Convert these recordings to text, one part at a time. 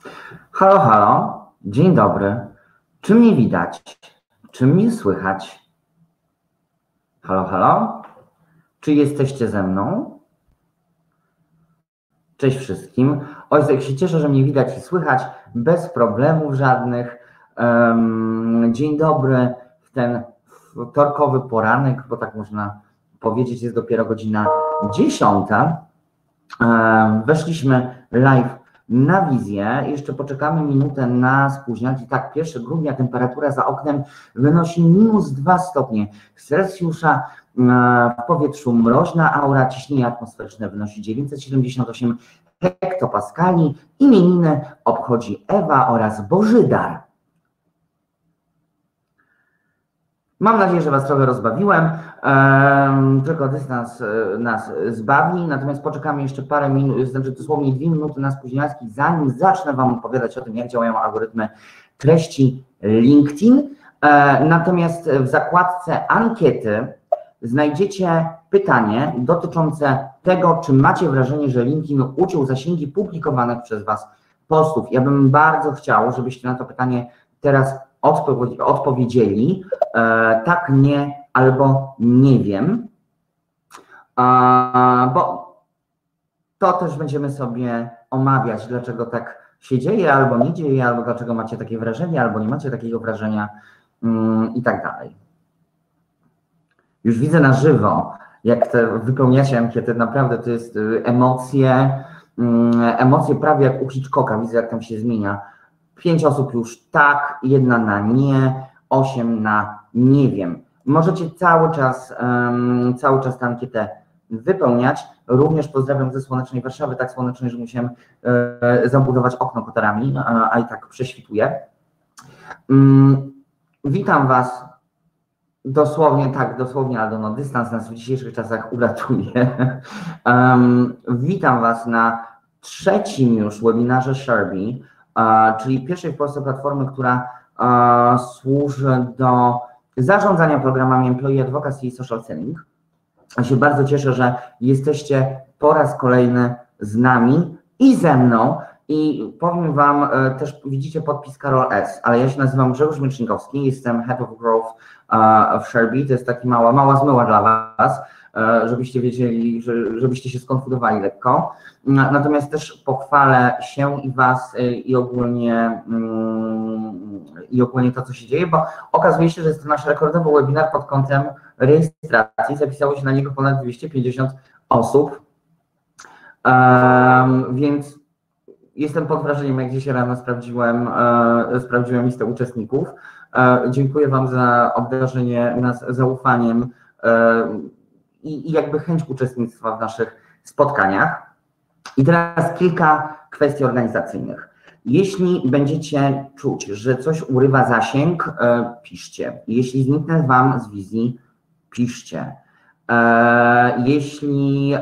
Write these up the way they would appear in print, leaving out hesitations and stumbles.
Halo, halo, dzień dobry. Czy mnie widać? Czy mnie słychać? Halo, halo? Czy jesteście ze mną? Cześć wszystkim. Oj, jak się cieszę, że mnie widać i słychać, bez problemów żadnych. Dzień dobry w ten wtorkowy poranek, bo tak można powiedzieć, jest dopiero godzina 10. Weszliśmy live na wizję. Jeszcze poczekamy minutę na spóźniaki. Tak, 1 grudnia temperatura za oknem wynosi -2 stopnie Celsjusza. W powietrzu mroźna aura, ciśnienie atmosferyczne wynosi 978 hektopaskali. Imieniny obchodzi Ewa oraz Bożydar. Mam nadzieję, że Was trochę rozbawiłem, tylko dystans nas zbawi, natomiast poczekamy jeszcze parę minut, znaczy dosłownie 2 minuty na spóźniaczki, zanim zacznę Wam opowiadać o tym, jak działają algorytmy treści LinkedIn. Natomiast w zakładce ankiety znajdziecie pytanie dotyczące tego, czy macie wrażenie, że LinkedIn uciął zasięgi publikowanych przez Was postów. Ja bym bardzo chciał, żebyście na to pytanie teraz odpowiedzieli tak, nie albo nie wiem, bo to też będziemy sobie omawiać, dlaczego tak się dzieje albo nie dzieje, albo dlaczego macie takie wrażenie, albo nie macie takiego wrażenia i tak dalej. Już widzę na żywo, jak wypełniacie ankiety, naprawdę to jest emocje prawie jak u Hitchcocka, widzę jak tam się zmienia. 5 osób już tak, 1 na nie, 8 na nie wiem. Możecie cały czas tę ankietę wypełniać. Również pozdrawiam ze słonecznej Warszawy, tak słonecznej, że musiałem zabudować okno kotarami, a i tak prześwituje. Witam Was dosłownie, ale no, dystans nas w dzisiejszych czasach uratuje. Witam Was na 3. już webinarze Shareby, czyli pierwszej w Polsce platformy, która służy do zarządzania programami Employee Advocacy i Social Selling. Ja się bardzo cieszę, że jesteście po raz kolejny z nami i ze mną. I powiem Wam, też widzicie podpis Karol S., ale ja się nazywam Grzegorz Miecznikowski, jestem Head of Growth w Shareby. To jest taka mała zmyła dla Was, żebyście wiedzieli, żebyście się skonfudowali lekko. Natomiast też pochwalę się i Was i ogólnie to, co się dzieje, bo okazuje się, że jest to nasz rekordowy webinar pod kątem rejestracji. Zapisało się na niego ponad 250 osób, więc jestem pod wrażeniem, jak dzisiaj rano sprawdziłem listę uczestników. Dziękuję Wam za obdarzenie nas zaufaniem i jakby chęć uczestnictwa w naszych spotkaniach. I teraz kilka kwestii organizacyjnych. Jeśli będziecie czuć, że coś urywa zasięg, piszcie. Jeśli zniknę Wam z wizji, piszcie. Jeśli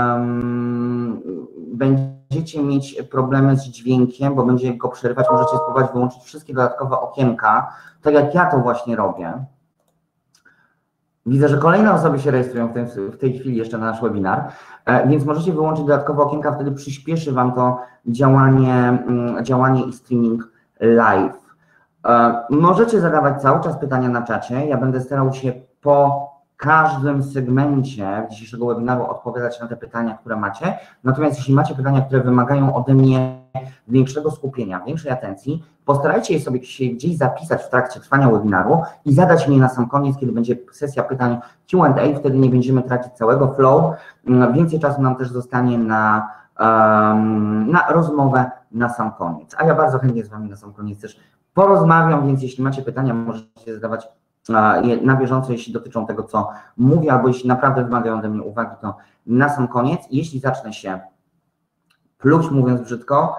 będziecie mieć problemy z dźwiękiem, bo będzie go przerywać, możecie spróbować wyłączyć wszystkie dodatkowe okienka, tak jak ja to właśnie robię. Widzę, że kolejne osoby się rejestrują w tej chwili jeszcze na nasz webinar, więc możecie wyłączyć dodatkowe okienka, wtedy przyspieszy Wam to działanie i streaming live. Możecie zadawać cały czas pytania na czacie, ja będę starał się po każdym segmencie dzisiejszego webinaru odpowiadać na te pytania, które macie, natomiast jeśli macie pytania, które wymagają ode mnie większego skupienia, większej atencji, postarajcie sobie się gdzieś zapisać w trakcie trwania webinaru i zadać mnie na sam koniec, kiedy będzie sesja pytań Q&A, wtedy nie będziemy tracić całego flow, więcej czasu nam też zostanie na rozmowę na sam koniec, a ja bardzo chętnie z Wami na sam koniec też porozmawiam, więc jeśli macie pytania, możecie zadawać je na bieżąco, jeśli dotyczą tego, co mówię, albo jeśli naprawdę wymagają ode mnie uwagi, to na sam koniec. Jeśli zacznę się pluć, mówiąc brzydko,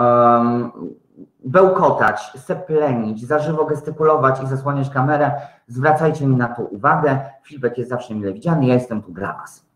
bełkotać, seplenić, za żywo gestykulować i zasłaniać kamerę, zwracajcie mi na to uwagę. Feedback jest zawsze mile widziany, ja jestem tu dla Was.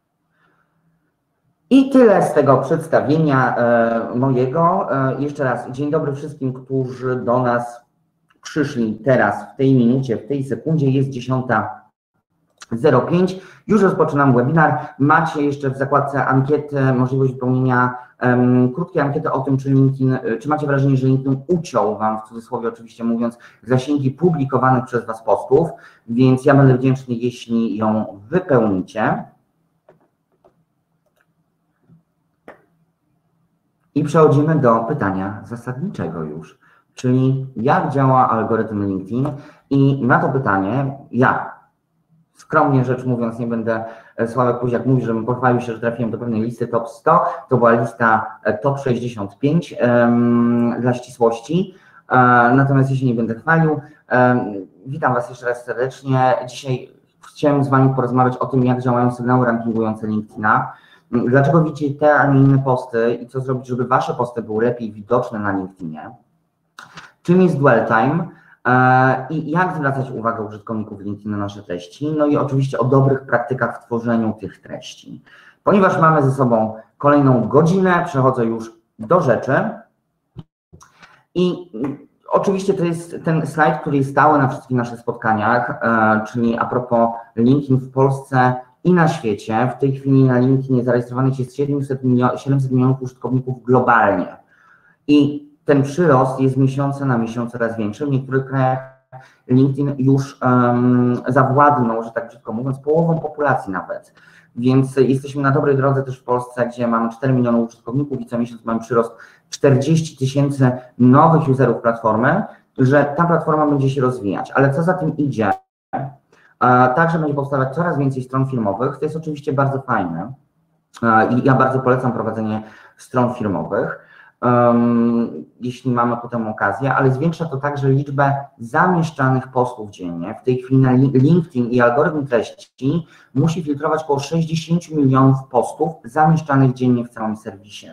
I tyle z tego przedstawienia mojego. Jeszcze raz dzień dobry wszystkim, którzy do nas przyszli teraz, w tej minucie, w tej sekundzie. Jest 05. Już rozpoczynam webinar. Macie jeszcze w zakładce ankiety możliwość wypełnienia krótkiej ankiety o tym, czy macie wrażenie, że LinkedIn uciął Wam, w cudzysłowie oczywiście mówiąc, zasięgi publikowanych przez Was postów, więc ja będę wdzięczny, jeśli ją wypełnicie. I przechodzimy do pytania zasadniczego już, czyli jak działa algorytm LinkedIn, i na to pytanie ja, skromnie rzecz mówiąc, nie będę Sławek Puziak mówił, żebym pochwalił się, że trafiłem do pewnej listy top 100, to była lista top 65 dla ścisłości, natomiast jeśli nie będę chwalił, witam Was jeszcze raz serdecznie. Dzisiaj chciałem z Wami porozmawiać o tym, jak działają sygnały rankingujące LinkedIna, dlaczego widzicie te, a nie inne posty i co zrobić, żeby Wasze posty były lepiej widoczne na LinkedInie, czym jest dwell time i jak zwracać uwagę użytkowników LinkedIn na nasze treści, no i oczywiście o dobrych praktykach w tworzeniu tych treści. Ponieważ mamy ze sobą kolejną godzinę, przechodzę już do rzeczy i oczywiście to jest ten slajd, który jest stały na wszystkich naszych spotkaniach, czyli a propos LinkedIn w Polsce i na świecie. W tej chwili na LinkedInie zarejestrowanych jest 700 milionów użytkowników globalnie i ten przyrost jest miesiące na miesiąc coraz większy. W niektórych krajach LinkedIn już zawładnął, że tak brzydko mówiąc, połową populacji nawet. Więc jesteśmy na dobrej drodze też w Polsce, gdzie mamy 4 miliony użytkowników i co miesiąc mamy przyrost 40 000 nowych userów platformy, że ta platforma będzie się rozwijać. Ale co za tym idzie? Także będzie powstawać coraz więcej stron firmowych. To jest oczywiście bardzo fajne i ja bardzo polecam prowadzenie stron firmowych, jeśli mamy ku temu okazję, ale zwiększa to także liczbę zamieszczanych postów dziennie. W tej chwili na LinkedIn i algorytm treści musi filtrować około 60 milionów postów zamieszczanych dziennie w całym serwisie.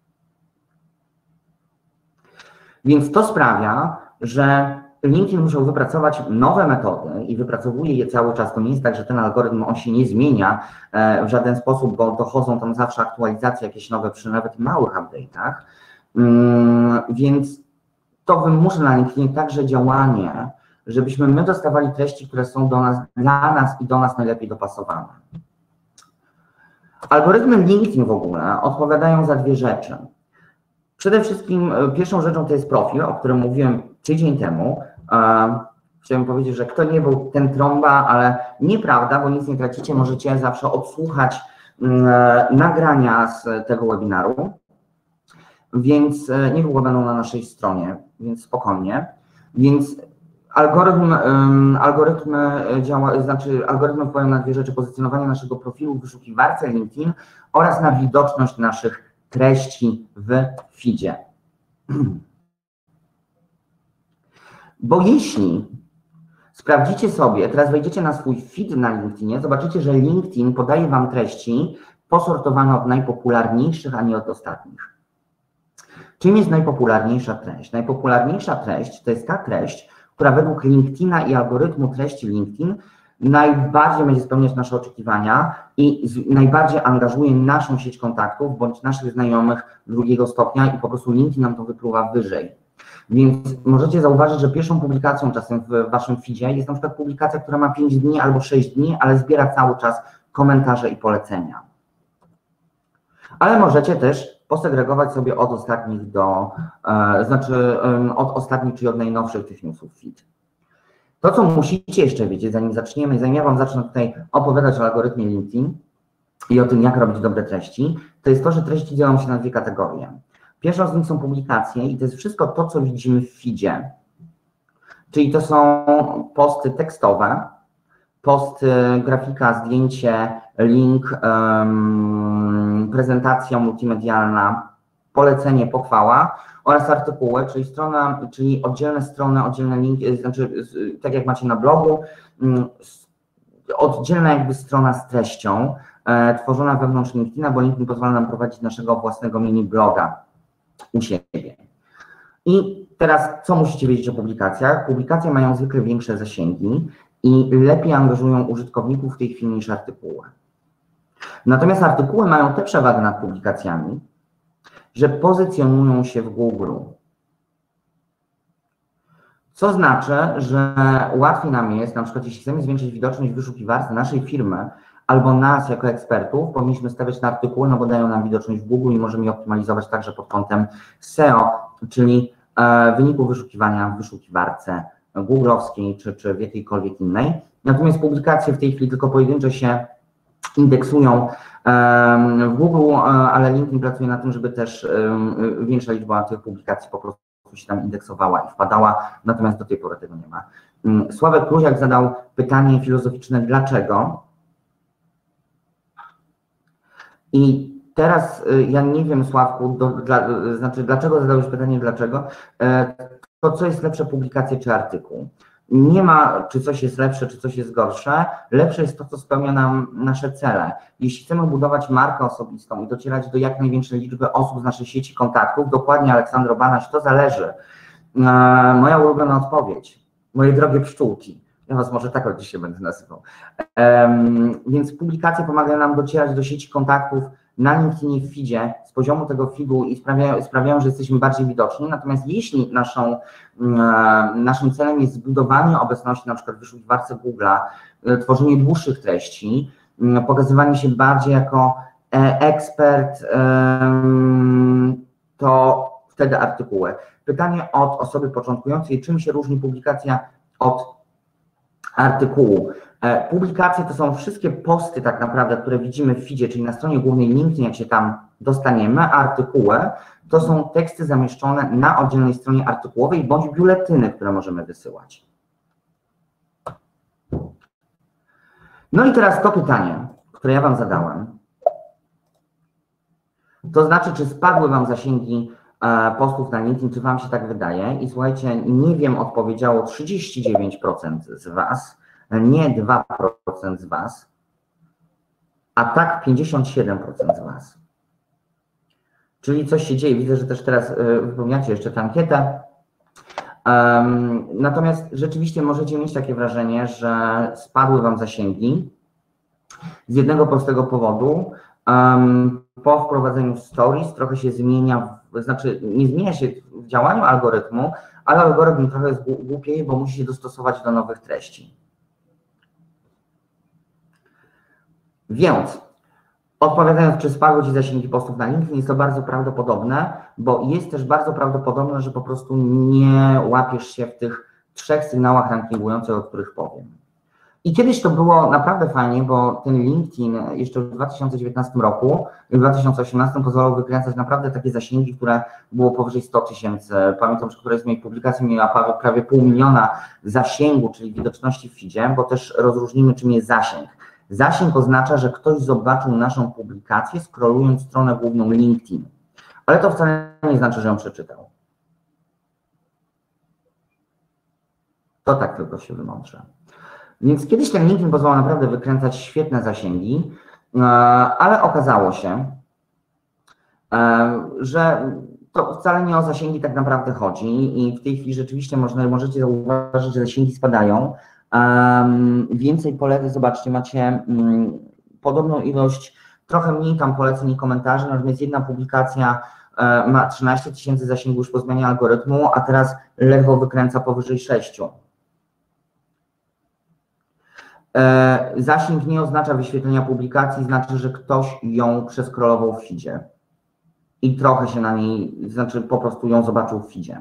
Więc to sprawia, że LinkedIn musiał wypracować nowe metody i wypracowuje je cały czas. To nie jest tak, że ten algorytm on się nie zmienia w żaden sposób, bo dochodzą tam zawsze aktualizacje jakieś nowe przy nawet małych update'ach. Więc to wymusza na LinkedInie także działanie, żebyśmy my dostawali treści, które są dla nas i do nas najlepiej dopasowane. Algorytmy LinkedIn w ogóle odpowiadają za dwie rzeczy. Przede wszystkim pierwszą rzeczą to jest profil, o którym mówiłem tydzień temu. Chciałem powiedzieć, że kto nie był, ten trąba, ale nieprawda, bo nic nie tracicie, możecie zawsze odsłuchać nagrania z tego webinaru, więc niedługo będą na naszej stronie, więc spokojnie. Więc algorytmy wpływają na dwie rzeczy: pozycjonowanie naszego profilu w wyszukiwarce LinkedIn oraz na widoczność naszych treści w feedzie. Bo jeśli sprawdzicie sobie, teraz wejdziecie na swój feed na LinkedInie, zobaczycie, że LinkedIn podaje Wam treści posortowane od najpopularniejszych, a nie od ostatnich. Czym jest najpopularniejsza treść? Najpopularniejsza treść to jest ta treść, która według LinkedIna i algorytmu treści LinkedIn najbardziej będzie spełniać nasze oczekiwania i najbardziej angażuje naszą sieć kontaktów bądź naszych znajomych drugiego stopnia i po prostu LinkedIn nam to wypływa wyżej. Więc możecie zauważyć, że pierwszą publikacją czasem w Waszym feedzie jest na przykład publikacja, która ma 5 dni albo 6 dni, ale zbiera cały czas komentarze i polecenia. Ale możecie też posegregować sobie od ostatnich od ostatnich, czyli od najnowszych tych newsów feed. To, co musicie jeszcze wiedzieć, zanim zaczniemy, zanim ja Wam zacznę tutaj opowiadać o algorytmie LinkedIn i o tym, jak robić dobre treści, to jest to, że treści dzielą się na dwie kategorie. Pierwszą z nich są publikacje i to jest wszystko to, co widzimy w feedzie. Czyli to są posty tekstowe, post, grafika, zdjęcie, link, prezentacja multimedialna, polecenie, pochwała oraz artykuły, czyli oddzielne strony, oddzielne linki, znaczy tak jak macie na blogu, oddzielna jakby strona z treścią, tworzona wewnątrz LinkedIna, bo LinkedIn pozwala nam prowadzić naszego własnego mini bloga u siebie. I teraz co musicie wiedzieć o publikacjach? Publikacje mają zwykle większe zasięgi i lepiej angażują użytkowników w tej chwili niż artykuły. Natomiast artykuły mają tę przewagę nad publikacjami, że pozycjonują się w Google. Co znaczy, że łatwiej nam jest, na przykład jeśli chcemy zwiększyć widoczność w wyszukiwarce naszej firmy albo nas jako ekspertów, powinniśmy stawiać na artykuły, no bo dają nam widoczność w Google i możemy je optymalizować także pod kątem SEO, czyli wyniku wyszukiwania w wyszukiwarce googlowskiej czy w jakiejkolwiek innej. Natomiast publikacje w tej chwili tylko pojedynczo się indeksują w Google, ale LinkedIn pracuje na tym, żeby też większa liczba tych publikacji po prostu się tam indeksowała i wpadała, natomiast do tej pory tego nie ma. Sławek Kluziak zadał pytanie filozoficzne, dlaczego? I teraz ja nie wiem, Sławku, dlaczego zadałeś pytanie, dlaczego? To co jest lepsze, publikacja czy artykuł? Nie ma, czy coś jest lepsze, czy coś jest gorsze. Lepsze jest to, co spełnia nam nasze cele. Jeśli chcemy budować markę osobistą i docierać do jak największej liczby osób z naszej sieci kontaktów, dokładnie Aleksandro Banaś, to zależy. Moja ulubiona odpowiedź, moje drogie pszczółki, ja was może tak od dzisiaj będę nazywał. Więc publikacje pomagają nam docierać do sieci kontaktów na LinkedInie, w feedzie, z poziomu tego feedu i sprawiają, że jesteśmy bardziej widoczni. Natomiast jeśli naszym celem jest zbudowanie obecności na przykład w wyszukiwarce Google'a, tworzenie dłuższych treści, pokazywanie się bardziej jako ekspert, to wtedy artykuły. Pytanie od osoby początkującej, czym się różni publikacja od artykułu? Publikacje to są wszystkie posty tak naprawdę, które widzimy w feedzie, czyli na stronie głównej LinkedIn, jak się tam dostaniemy, a artykuły to są teksty zamieszczone na oddzielnej stronie artykułowej bądź biuletyny, które możemy wysyłać. No i teraz to pytanie, które ja wam zadałem. To znaczy, czy spadły wam zasięgi postów na LinkedIn, czy wam się tak wydaje? I słuchajcie, nie wiem, odpowiedziało 39% z was, nie 2% z was, a tak 57% z was. Czyli coś się dzieje. Widzę, że też teraz wypełniacie jeszcze tę ankietę. Natomiast rzeczywiście możecie mieć takie wrażenie, że spadły wam zasięgi z jednego prostego powodu. Po wprowadzeniu stories trochę się zmienia, znaczy nie zmienia się w działaniu algorytmu, ale algorytm trochę jest głupieje, bo musi się dostosować do nowych treści. Więc odpowiadając, czy spadły ci zasięgi postów na LinkedIn, jest to bardzo prawdopodobne, bo jest też bardzo prawdopodobne, że po prostu nie łapiesz się w tych 3 sygnałach rankingujących, o których powiem. I kiedyś to było naprawdę fajnie, bo ten LinkedIn jeszcze w 2019 roku, w 2018 pozwalał wykręcać naprawdę takie zasięgi, które było powyżej 100 000. Pamiętam, że któraś z moich publikacji miała prawie 500 000 zasięgu, czyli widoczności w feedzie, bo też rozróżnimy, czym jest zasięg. Zasięg oznacza, że ktoś zobaczył naszą publikację, scrollując stronę główną LinkedIn. Ale to wcale nie znaczy, że ją przeczytał. To tak tylko się wymądrze. Więc kiedyś ten LinkedIn pozwalał naprawdę wykręcać świetne zasięgi, ale okazało się, że to wcale nie o zasięgi tak naprawdę chodzi i w tej chwili rzeczywiście możecie zauważyć, że zasięgi spadają. Więcej poleceń, zobaczcie, macie podobną ilość, trochę mniej tam poleceń i komentarzy, natomiast jedna publikacja ma 13 000 zasięgu już po zmianie algorytmu, a teraz ledwo wykręca powyżej 6. Zasięg nie oznacza wyświetlenia publikacji, znaczy, że ktoś ją przeskrolował w feedzie i trochę się na niej, znaczy po prostu ją zobaczył w feedzie.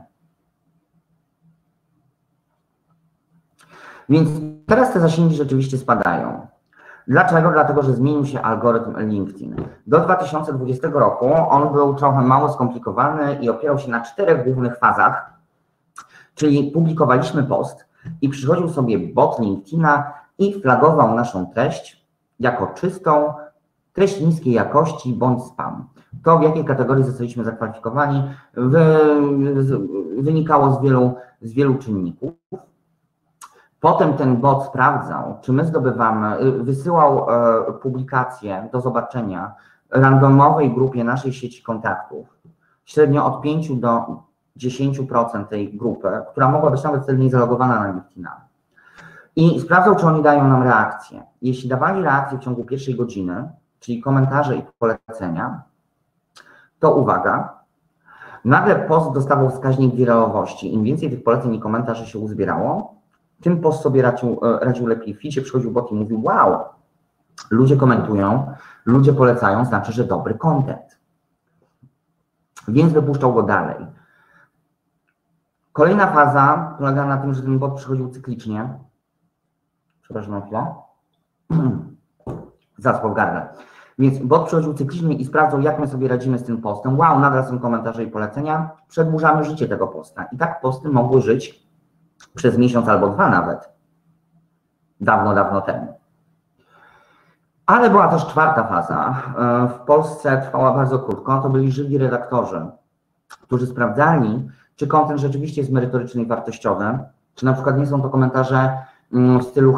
Więc teraz te zasięgi rzeczywiście spadają. Dlaczego? Dlatego, że zmienił się algorytm LinkedIn. Do 2020 roku on był trochę mało skomplikowany i opierał się na 4 głównych fazach, czyli publikowaliśmy post i przychodził sobie bot LinkedIna i flagował naszą treść jako czystą, treść niskiej jakości bądź spam. To, w jakiej kategorii zostaliśmy zakwalifikowani, wynikało z wielu czynników. Potem ten bot sprawdzał, czy my zdobywamy, wysyłał publikacje do zobaczenia randomowej grupie naszej sieci kontaktów, średnio od 5 do 10% tej grupy, która mogła być nawet wtedy niezalogowana na LinkedIna. I sprawdzał, czy oni dają nam reakcję. Jeśli dawali reakcję w ciągu pierwszej godziny, czyli komentarze i polecenia, to uwaga, Nagle post dostawał wskaźnik wiralowości. Im więcej tych poleceń i komentarzy się uzbierało, tym post sobie radził lepiej w feedzie, przychodził bot i mówił, wow, ludzie komentują, ludzie polecają, znaczy, że dobry content. Więc wypuszczał go dalej. Kolejna faza polega na tym, że ten bot przychodził cyklicznie. Przepraszam na chwilę. Zaspał w gardle. Więc bot przychodził cyklicznie i sprawdzał, jak my sobie radzimy z tym postem. Wow, nadal są komentarze i polecenia. Przedłużamy życie tego posta. I tak posty mogły żyć przez miesiąc albo 2 nawet. Dawno, dawno temu. Ale była też czwarta faza. W Polsce trwała bardzo krótko. To byli żywi redaktorzy, którzy sprawdzali, czy content rzeczywiście jest merytoryczny i wartościowy, czy na przykład nie są to komentarze w stylu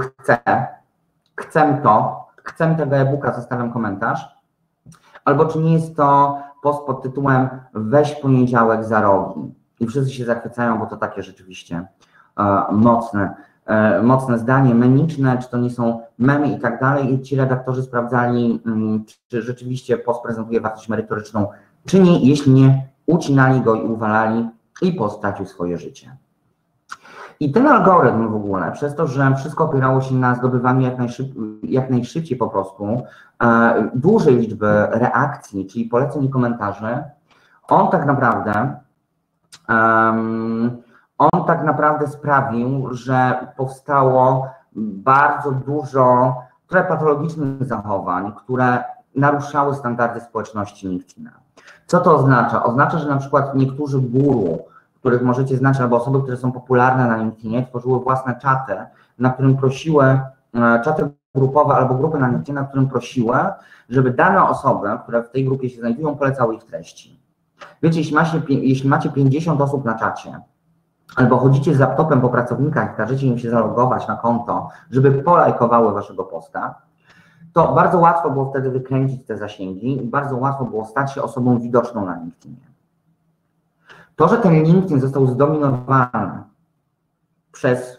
chcę tego e-booka, zostawiam komentarz, albo czy nie jest to post pod tytułem weź poniedziałek za rogi. I wszyscy się zachwycają, bo to takie rzeczywiście mocne zdanie, memiczne, czy to nie są memy i tak dalej. I ci redaktorzy sprawdzali, czy rzeczywiście post prezentuje wartość merytoryczną, czy nie. Jeśli nie, ucinali go i uwalali i post stracił swoje życie. I ten algorytm w ogóle, przez to, że wszystko opierało się na zdobywaniu jak najszybciej po prostu dużej liczby reakcji, czyli poleceń i komentarzy, on tak naprawdę sprawił, że powstało bardzo dużo trochę patologicznych zachowań, które naruszały standardy społeczności LinkedIna. Co to oznacza? Oznacza, że na przykład niektórzy guru, których możecie znać, albo osoby, które są popularne na LinkedInie, tworzyły własne czaty, na którym prosiły, czaty grupowe albo grupy na LinkedInie, na którym prosiły, żeby dane osoby, które w tej grupie się znajdują, polecały ich treści. Wiecie, jeśli macie 50 osób na czacie, albo chodzicie z laptopem po pracownikach i każecie im się zalogować na konto, żeby polajkowały waszego posta, to bardzo łatwo było wtedy wykręcić te zasięgi i bardzo łatwo było stać się osobą widoczną na LinkedInie. To, że ten LinkedIn został zdominowany przez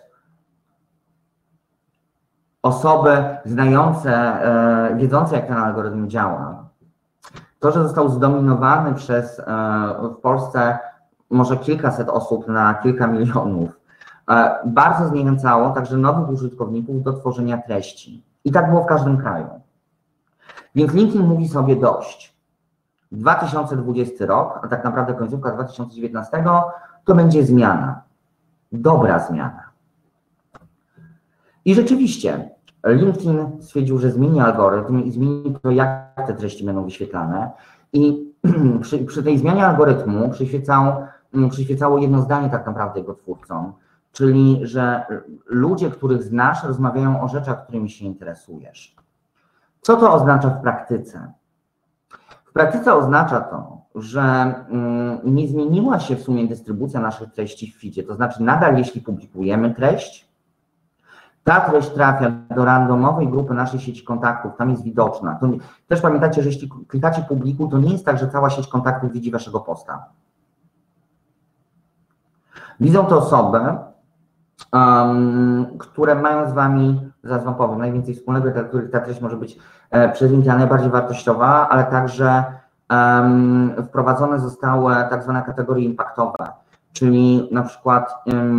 osoby znające, wiedzące, jak ten algorytm działa, to, że został zdominowany przez w Polsce może kilkaset osób na kilka milionów, bardzo zniechęcało także nowych użytkowników do tworzenia treści. I tak było w każdym kraju. Więc LinkedIn mówi sobie dość. 2020 rok, a tak naprawdę końcówka 2019, to będzie zmiana. Dobra zmiana. I rzeczywiście LinkedIn stwierdził, że zmieni algorytm i zmieni to, jak te treści będą wyświetlane. I przy tej zmianie algorytmu przyświecało jedno zdanie tak naprawdę jego twórcom, czyli, że ludzie, których znasz, rozmawiają o rzeczach, którymi się interesujesz. Co to oznacza w praktyce? W praktyce oznacza to, że nie zmieniła się w sumie dystrybucja naszych treści w feedzie, to znaczy nadal jeśli publikujemy treść, ta treść trafia do randomowej grupy naszej sieci kontaktów, tam jest widoczna. To też pamiętajcie, że jeśli klikacie publikuj, to nie jest tak, że cała sieć kontaktów widzi waszego posta. Widzą to osoby, które mają z wami, zaraz wam powiem, najwięcej wspólnego, dla których ta treść może być przez LinkedIn najbardziej wartościowa, ale także wprowadzone zostały tak zwane kategorie impaktowe, czyli na przykład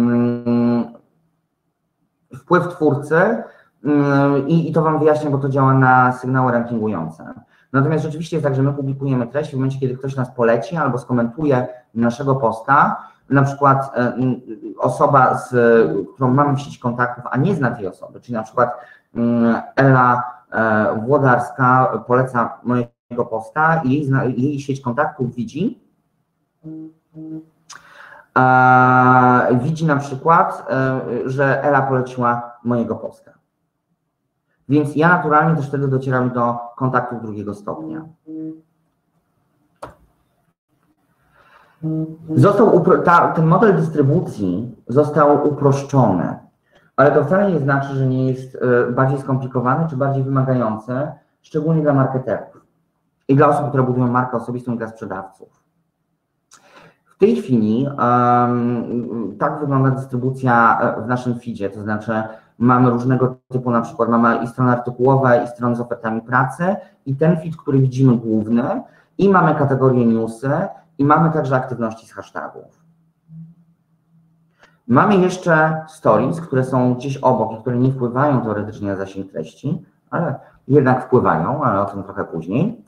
wpływ twórcy i to wam wyjaśnię, bo to działa na sygnały rankingujące. Natomiast rzeczywiście jest tak, że my publikujemy treść w momencie, kiedy ktoś nas poleci albo skomentuje naszego posta, na przykład osoba, którą mamy w sieci kontaktów, a nie zna tej osoby, czyli na przykład Ela Włodarska poleca mojego posta i jej sieć kontaktów widzi na przykład, że Ela poleciła mojego posta. Więc ja naturalnie też wtedy docieram do kontaktów drugiego stopnia. Ten model dystrybucji został uproszczony, ale to wcale nie znaczy, że nie jest bardziej skomplikowany czy bardziej wymagający, szczególnie dla marketerów i dla osób, które budują markę osobistą i dla sprzedawców. W tej chwili tak wygląda dystrybucja w naszym feedzie, to znaczy mamy różnego typu, na przykład mamy i strony artykułowe, i strony z ofertami pracy i ten feed, który widzimy główny, i mamy kategorię newsy, i mamy także aktywności z hashtagów. Mamy jeszcze stories, które są gdzieś obok i które nie wpływają teoretycznie na zasięg treści, ale jednak wpływają, ale o tym trochę później.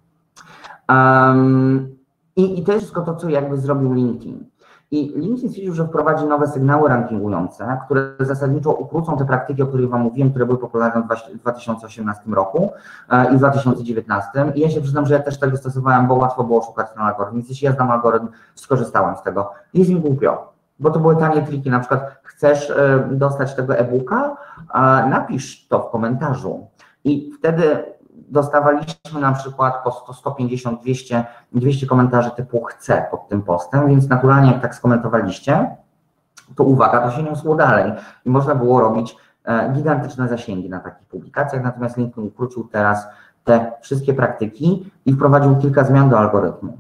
I to jest wszystko to, co jakby zrobił LinkedIn. I LinkedIn stwierdził, że wprowadzi nowe sygnały rankingujące, które zasadniczo ukrócą te praktyki, o których Wam mówiłem, które były popularne w 2018 roku i w 2019. I ja się przyznam, że ja też tego stosowałem, bo łatwo było szukać ten algorytm. Więc jeśli ja znam algorytm, skorzystałem z tego. Jest mi głupio, bo to były tanie triki. Na przykład chcesz dostać tego e-booka, napisz to w komentarzu. I wtedy dostawaliśmy na przykład po 100, 150, 200 komentarzy typu chcę pod tym postem, więc naturalnie jak tak skomentowaliście, to uwaga, to się niosło dalej i można było robić gigantyczne zasięgi na takich publikacjach, natomiast LinkedIn ukrócił teraz te wszystkie praktyki i wprowadził kilka zmian do algorytmu.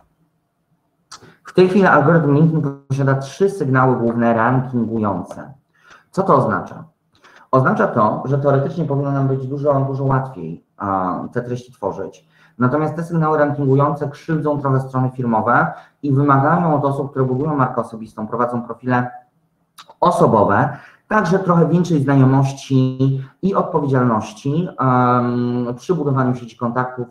W tej chwili algorytm LinkedIn posiada 3 sygnały główne rankingujące. Co to oznacza? Oznacza to, że teoretycznie powinno nam być dużo łatwiej te treści tworzyć. Natomiast te sygnały rankingujące krzywdzą trochę strony firmowe i wymagają od osób, które budują markę osobistą, prowadzą profile osobowe, także trochę większej znajomości i odpowiedzialności przy budowaniu sieci kontaktów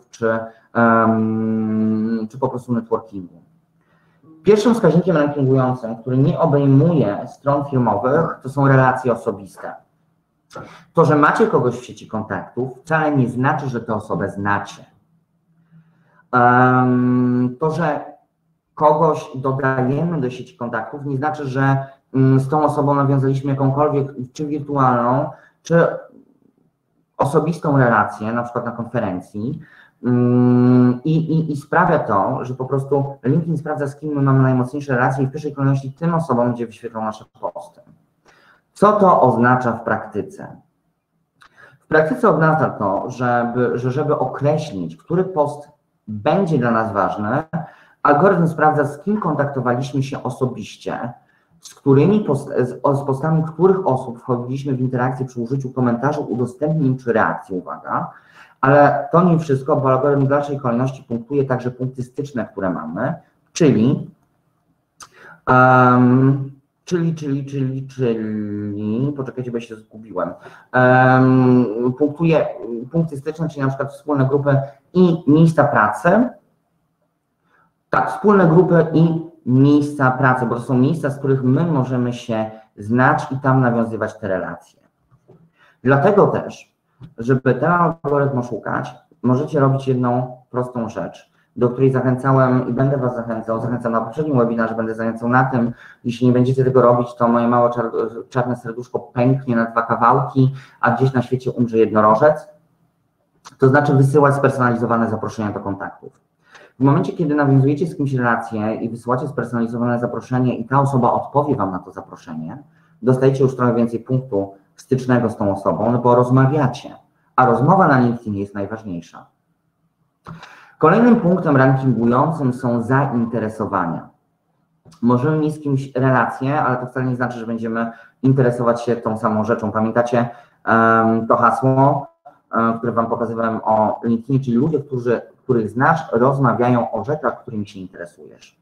czy po prostu networkingu. Pierwszym wskaźnikiem rankingującym, który nie obejmuje stron firmowych, to są relacje osobiste. To, że macie kogoś w sieci kontaktów, wcale nie znaczy, że tę osobę znacie. To, że kogoś dodajemy do sieci kontaktów, nie znaczy, że z tą osobą nawiązaliśmy jakąkolwiek, czy wirtualną, czy osobistą relację, na przykład na konferencji. I sprawia to, że po prostu LinkedIn sprawdza, z kim my mamy najmocniejsze relacje i w pierwszej kolejności tym osobom będzie wyświetlał nasze posty. Co to oznacza w praktyce? W praktyce oznacza to, żeby określić, który post będzie dla nas ważny, algorytm sprawdza, z kim kontaktowaliśmy się osobiście, z postami których osób wchodziliśmy w interakcję przy użyciu komentarzy, udostępnień czy reakcji, uwaga, ale to nie wszystko, bo algorytm w dalszej kolejności punktuje także punkty styczne, które mamy, czyli poczekajcie, bo się zgubiłem. Punktuje punkty styczne, czyli na przykład wspólne grupy i miejsca pracy. Tak, wspólne grupy i miejsca pracy, bo to są miejsca, z których my możemy się znać i tam nawiązywać te relacje. Dlatego też, żeby ten algorytm oszukać, możecie robić jedną prostą rzecz, do której zachęcałem i będę Was zachęcał na poprzednim webinarze, będę zachęcał na tym, jeśli nie będziecie tego robić, to moje małe czarne serduszko pęknie na 2 kawałki, a gdzieś na świecie umrze jednorożec, to znaczy wysyłać spersonalizowane zaproszenia do kontaktów. W momencie, kiedy nawiązujecie z kimś relację i wysyłacie spersonalizowane zaproszenie i ta osoba odpowie Wam na to zaproszenie, dostajecie już trochę więcej punktu stycznego z tą osobą, no bo rozmawiacie, a rozmowa na LinkedInie jest najważniejsza. Kolejnym punktem rankingującym są zainteresowania. Możemy mieć z kimś relację, ale to wcale nie znaczy, że będziemy interesować się tą samą rzeczą. Pamiętacie to hasło, które Wam pokazywałem o LinkedInie, czyli ludzie, których znasz, rozmawiają o rzeczach, którymi się interesujesz.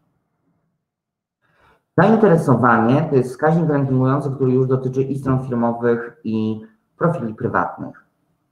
Zainteresowanie to jest wskaźnik rankingujący, który już dotyczy i stron firmowych, i profili prywatnych.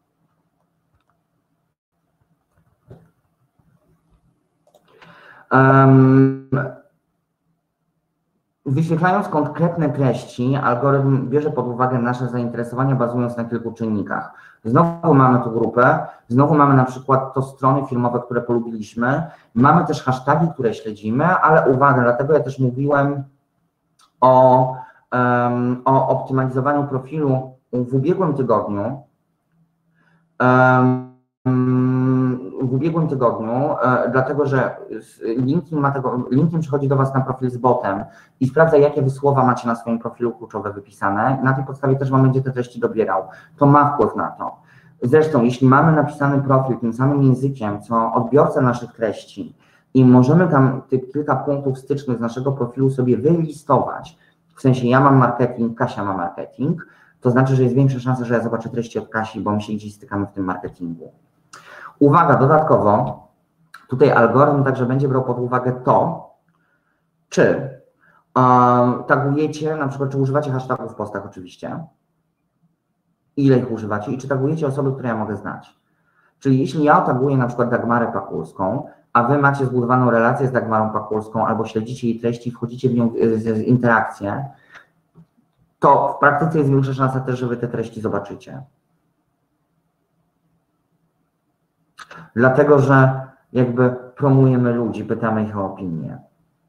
Wyświetlając konkretne treści, algorytm bierze pod uwagę nasze zainteresowania, bazując na kilku czynnikach. Znowu mamy tu grupę, znowu mamy na przykład to strony firmowe, które polubiliśmy, mamy też hasztagi, które śledzimy, ale uwaga, dlatego ja też mówiłem o optymalizowaniu profilu w ubiegłym tygodniu. Dlatego że LinkedIn przychodzi do Was na profil z botem i sprawdza, jakie wy słowa macie na swoim profilu kluczowe wypisane. Na tej podstawie też Wam będzie te treści dobierał. To ma wpływ na to. Zresztą, jeśli mamy napisany profil tym samym językiem, co odbiorca naszych treści i możemy tam tych kilka punktów stycznych z naszego profilu sobie wylistować, w sensie ja mam marketing, Kasia ma marketing, to znaczy, że jest większa szansa, że ja zobaczę treści od Kasi, bo my się gdzieś stykamy w tym marketingu. Uwaga, dodatkowo Tutaj algorytm także będzie brał pod uwagę to, czy tagujecie, na przykład, czy używacie hashtagów w postach oczywiście, ile ich używacie i czy tagujecie osoby, które ja mogę znać. Czyli jeśli ja taguję na przykład Dagmarę Pakulską, a wy macie zbudowaną relację z Dagmarą Pakulską albo śledzicie jej treści, wchodzicie w nią w interakcję, to w praktyce jest większa szansa też, że wy te treści zobaczycie. Dlatego, że jakby promujemy ludzi, pytamy ich o opinię.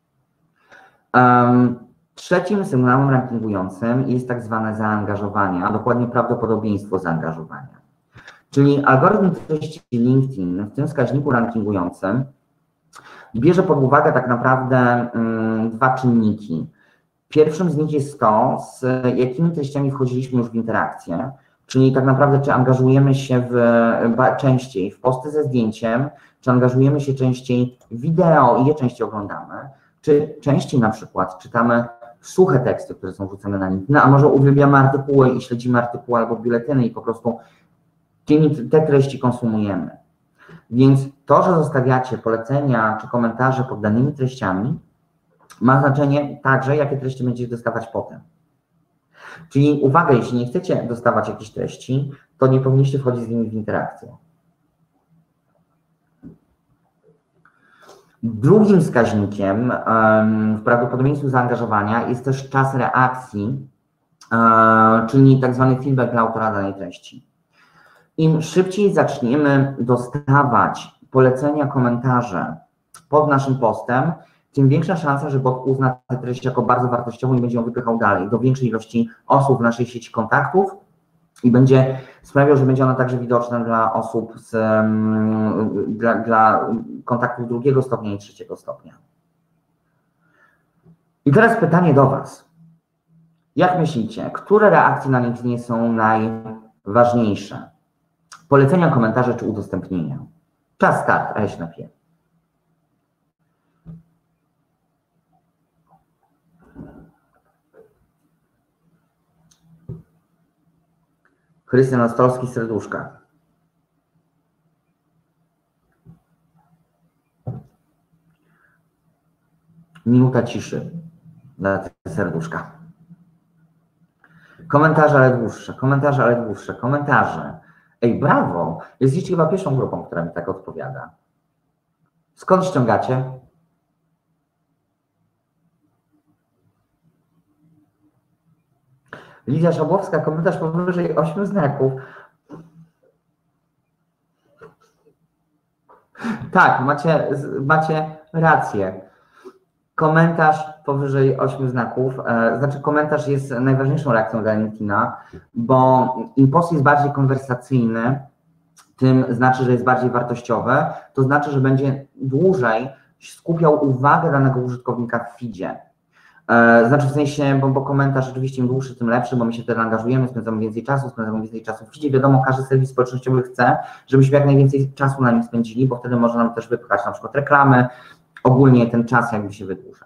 Trzecim sygnałem rankingującym jest tak zwane zaangażowanie, a dokładnie prawdopodobieństwo zaangażowania. Czyli algorytm treści LinkedIn w tym wskaźniku rankingującym bierze pod uwagę tak naprawdę dwa czynniki. Pierwszym z nich jest to, z jakimi treściami wchodziliśmy już w interakcję, czyli tak naprawdę czy angażujemy się częściej w posty ze zdjęciem, czy angażujemy się częściej w wideo i je częściej oglądamy, czy częściej na przykład czytamy suche teksty, które są wrzucone na LinkedIn, a może uwielbiamy artykuły i śledzimy artykuły albo biuletyny i po prostu te treści konsumujemy. Więc to, że zostawiacie polecenia czy komentarze pod danymi treściami, ma znaczenie także, jakie treści będziecie dostawać potem. Czyli uwaga, jeśli nie chcecie dostawać jakichś treści, to nie powinniście wchodzić z nimi w interakcję. Drugim wskaźnikiem w prawdopodobieństwie zaangażowania jest też czas reakcji, czyli tak zwany feedback dla autora danej treści. Im szybciej zaczniemy dostawać polecenia, komentarze pod naszym postem, tym większa szansa, że bot uzna tę treść jako bardzo wartościową i będzie ją wypychał dalej do większej ilości osób w naszej sieci kontaktów i będzie sprawiał, że będzie ona także widoczna dla osób dla kontaktów drugiego stopnia i trzeciego stopnia. I teraz pytanie do Was. Jak myślicie, które reakcje na LinkedInie są najważniejsze? Polecenia, komentarze czy udostępnienia? Czas start, a ja się napiję. Krystian Ostrowski, serduszka. Minuta ciszy dla te serduszka. Komentarze, ale dłuższe, komentarze, ale dłuższe, komentarze. Ej, brawo! Jesteście chyba pierwszą grupą, która mi tak odpowiada. Skąd ściągacie? Lidia Szabłowska, komentarz powyżej 8 znaków. Tak, macie rację. Komentarz powyżej 8 znaków, znaczy komentarz jest najważniejszą reakcją dla LinkedIna, bo im post jest bardziej konwersacyjny, tym znaczy, że jest bardziej wartościowy, to znaczy, że będzie dłużej skupiał uwagę danego użytkownika w feedzie. Znaczy w sensie, bo komentarz oczywiście im dłuższy, tym lepszy, bo my się wtedy angażujemy, spędzamy więcej czasu w feedzie. Wiadomo, każdy serwis społecznościowy chce, żebyśmy jak najwięcej czasu na nim spędzili, bo wtedy może nam też wypchać na przykład reklamy, ogólnie ten czas jakby się wydłuża.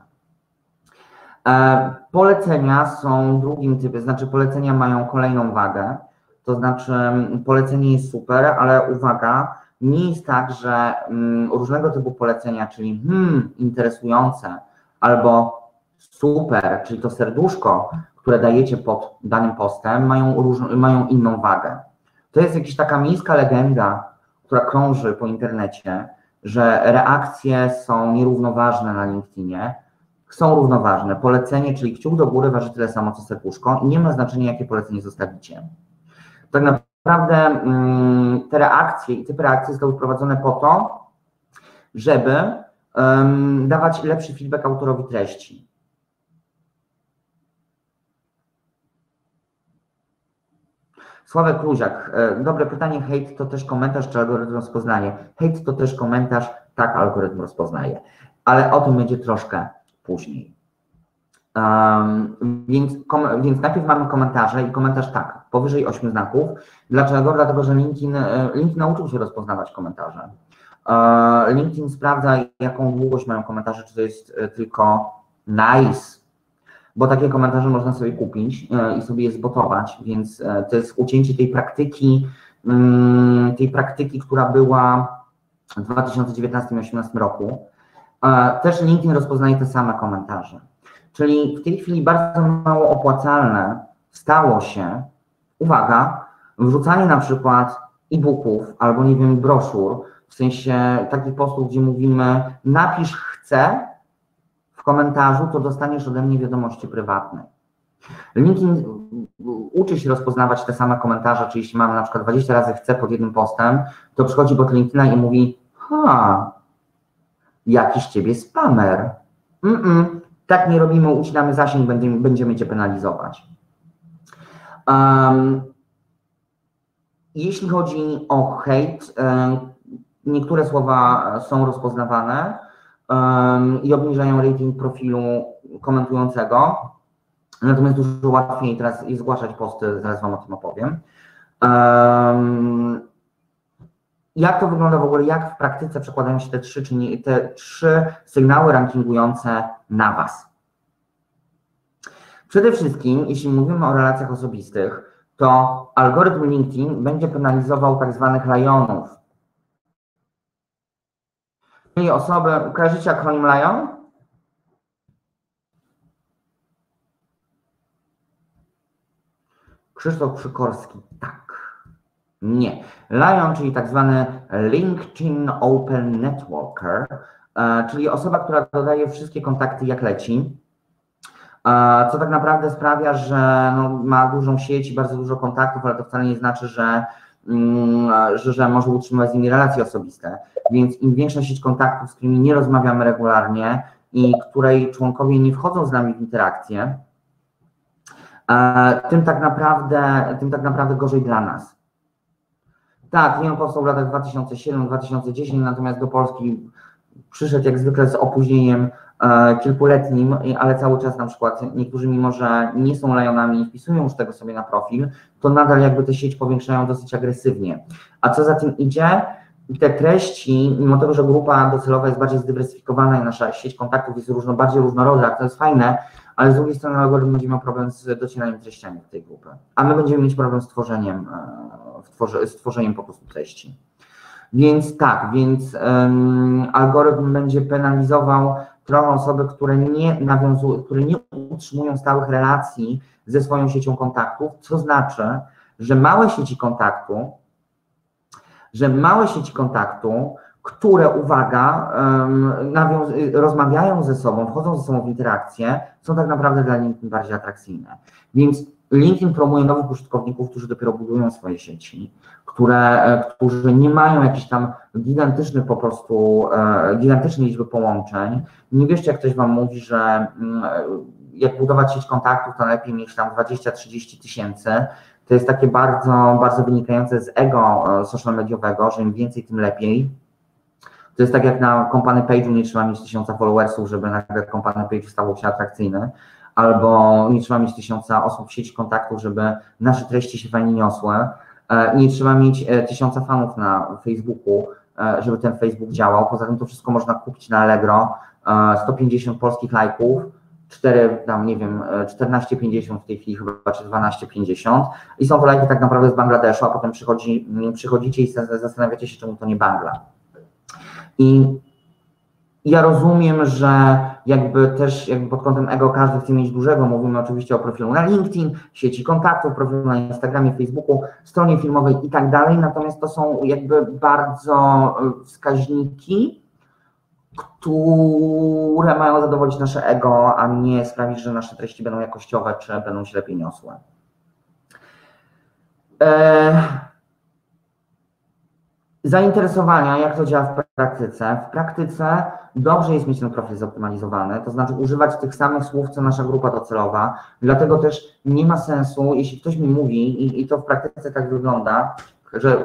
Polecenia są drugim typem, znaczy polecenia mają kolejną wagę, to znaczy polecenie jest super, ale uwaga, nie jest tak, że różnego typu polecenia, czyli interesujące albo super, czyli to serduszko, które dajecie pod danym postem, mają inną wagę. To jest jakaś taka miejska legenda, która krąży po internecie, że reakcje są nierównoważne na LinkedInie. Są równoważne. Polecenie, czyli kciuk do góry, waży tyle samo co serduszko i nie ma znaczenia, jakie polecenie zostawicie. Tak naprawdę te reakcje i typy reakcji zostały wprowadzone po to, żeby dawać lepszy feedback autorowi treści. Sławek Kluziak, dobre pytanie, hejt to też komentarz, czy algorytm rozpoznaje? Hejt to też komentarz, tak, algorytm rozpoznaje, ale o tym będzie troszkę później. Więc najpierw mamy komentarze i komentarz tak, powyżej 8 znaków. Dlaczego? Dlatego, że LinkedIn nauczył się rozpoznawać komentarze. LinkedIn sprawdza, jaką długość mają komentarze, czy to jest tylko nice, bo takie komentarze można sobie kupić i sobie je zbotować, więc to jest ucięcie tej praktyki, która była w 2019-2018 roku, też LinkedIn rozpoznaje te same komentarze. Czyli w tej chwili bardzo mało opłacalne stało się, uwaga, wrzucanie na przykład e-booków albo nie wiem, broszur, w sensie takich postów, gdzie mówimy napisz chcę w komentarzu, to dostaniesz ode mnie wiadomości prywatnej. LinkedIn uczy się rozpoznawać te same komentarze, czyli jeśli mamy na przykład 20 razy chcę pod jednym postem, to przychodzi bot LinkedIna i mówi jakiś ciebie spamer. Tak nie robimy, ucinamy zasięg, będziemy cię penalizować. Jeśli chodzi o hejt, niektóre słowa są rozpoznawane i obniżają rating profilu komentującego, natomiast dużo łatwiej teraz jest zgłaszać posty, zaraz Wam o tym opowiem. Jak to wygląda w ogóle, jak w praktyce przekładają się te trzy sygnały rankingujące na Was? Przede wszystkim, jeśli mówimy o relacjach osobistych, to algorytm LinkedIn będzie penalizował tak zwanych lajonów. Czyli osoby, kojarzycie akronim LION? Krzysztof Przykorski, tak. Nie. LION, czyli tak zwany LinkedIn Open Networker, czyli osoba, która dodaje wszystkie kontakty jak leci, co tak naprawdę sprawia, że no, ma dużą sieć i bardzo dużo kontaktów, ale to wcale nie znaczy, że może utrzymywać z nimi relacje osobiste. Więc im większa sieć kontaktów, z którymi nie rozmawiamy regularnie i której członkowie nie wchodzą z nami w interakcję, tym tak naprawdę gorzej dla nas. Tak, LION powstał w latach 2007-2010, natomiast do Polski przyszedł jak zwykle z opóźnieniem kilkuletnim, ale cały czas na przykład niektórzy, mimo że nie są lajonami i wpisują już tego sobie na profil, to nadal jakby tę sieć powiększają dosyć agresywnie. A co za tym idzie, te treści, mimo tego, że grupa docelowa jest bardziej zdywersyfikowana i nasza sieć kontaktów jest bardziej różnorodna, to jest fajne, ale z drugiej strony algorytm będzie miał problem z docieraniem treściami w tej grupy, a my będziemy mieć problem z tworzeniem po prostu treści. Więc tak, algorytm będzie penalizował trochę osoby, które nie utrzymują stałych relacji ze swoją siecią kontaktów, co znaczy, że małe sieci kontaktu, które, uwaga, rozmawiają ze sobą, wchodzą ze sobą w interakcję, są tak naprawdę dla LinkedIn bardziej atrakcyjne. Więc LinkedIn promuje nowych użytkowników, którzy dopiero budują swoje sieci, którzy nie mają jakichś tam gigantycznej liczby połączeń. Nie wierzcie, jak ktoś Wam mówi, że jak budować sieć kontaktów, to lepiej mieć tam 20-30 tysięcy. To jest takie bardzo, bardzo wynikające z ego social mediowego, że im więcej, tym lepiej. To jest tak jak na company page'u nie trzeba mieć 1000 followersów, żeby nagle company page stawał się atrakcyjny, albo nie trzeba mieć 1000 osób w sieci kontaktów, żeby nasze treści się fajnie niosły. Nie trzeba mieć 1000 fanów na Facebooku, żeby ten Facebook działał. Poza tym to wszystko można kupić na Allegro, 150 polskich lajków, 14,50 w tej chwili chyba, czy 12,50 i są to lajki tak naprawdę z Bangladeszu, a potem przychodzicie i zastanawiacie się, czemu to nie Bangla. I ja rozumiem, że jakby pod kątem ego każdy chce mieć dużego, mówimy oczywiście o profilu na LinkedIn, sieci kontaktów, profilu na Instagramie, Facebooku, stronie filmowej i tak dalej, natomiast to są jakby bardzo wskaźniki, które mają zadowolić nasze ego, a nie sprawić, że nasze treści będą jakościowe, czy będą się lepiej niosłe. Zainteresowania, jak to działa w praktyce? W praktyce dobrze jest mieć ten profil zoptymalizowany, to znaczy używać tych samych słów, co nasza grupa docelowa, dlatego też nie ma sensu, jeśli ktoś mi mówi, i to w praktyce tak wygląda, że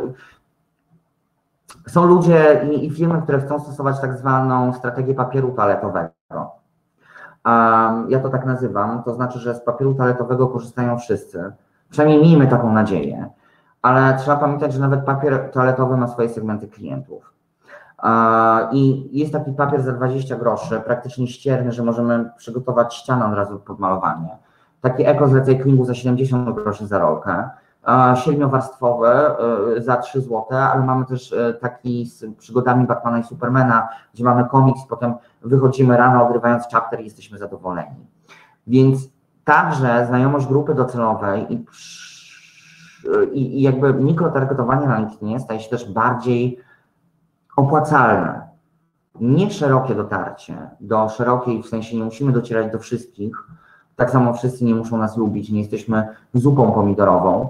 są ludzie i firmy, które chcą stosować tak zwaną strategię papieru toaletowego. Ja to tak nazywam, to znaczy, że z papieru toaletowego korzystają wszyscy, przynajmniej miejmy taką nadzieję. Ale trzeba pamiętać, że nawet papier toaletowy ma swoje segmenty klientów. I jest taki papier za 20 groszy, praktycznie ścierny, że możemy przygotować ścianę od razu pod malowanie. Taki eko z recyklingu za 70 groszy za rolkę. 7-warstwowy za 3 zł, ale mamy też taki z przygodami Batmana i Supermana, gdzie mamy komiks, potem wychodzimy rano odrywając chapter i jesteśmy zadowoleni. Więc także znajomość grupy docelowej i jakby mikrotargetowanie na LinkedInie staje się też bardziej opłacalne. Nie szerokie dotarcie do szerokiej, w sensie nie musimy docierać do wszystkich, tak samo wszyscy nie muszą nas lubić, nie jesteśmy zupą pomidorową,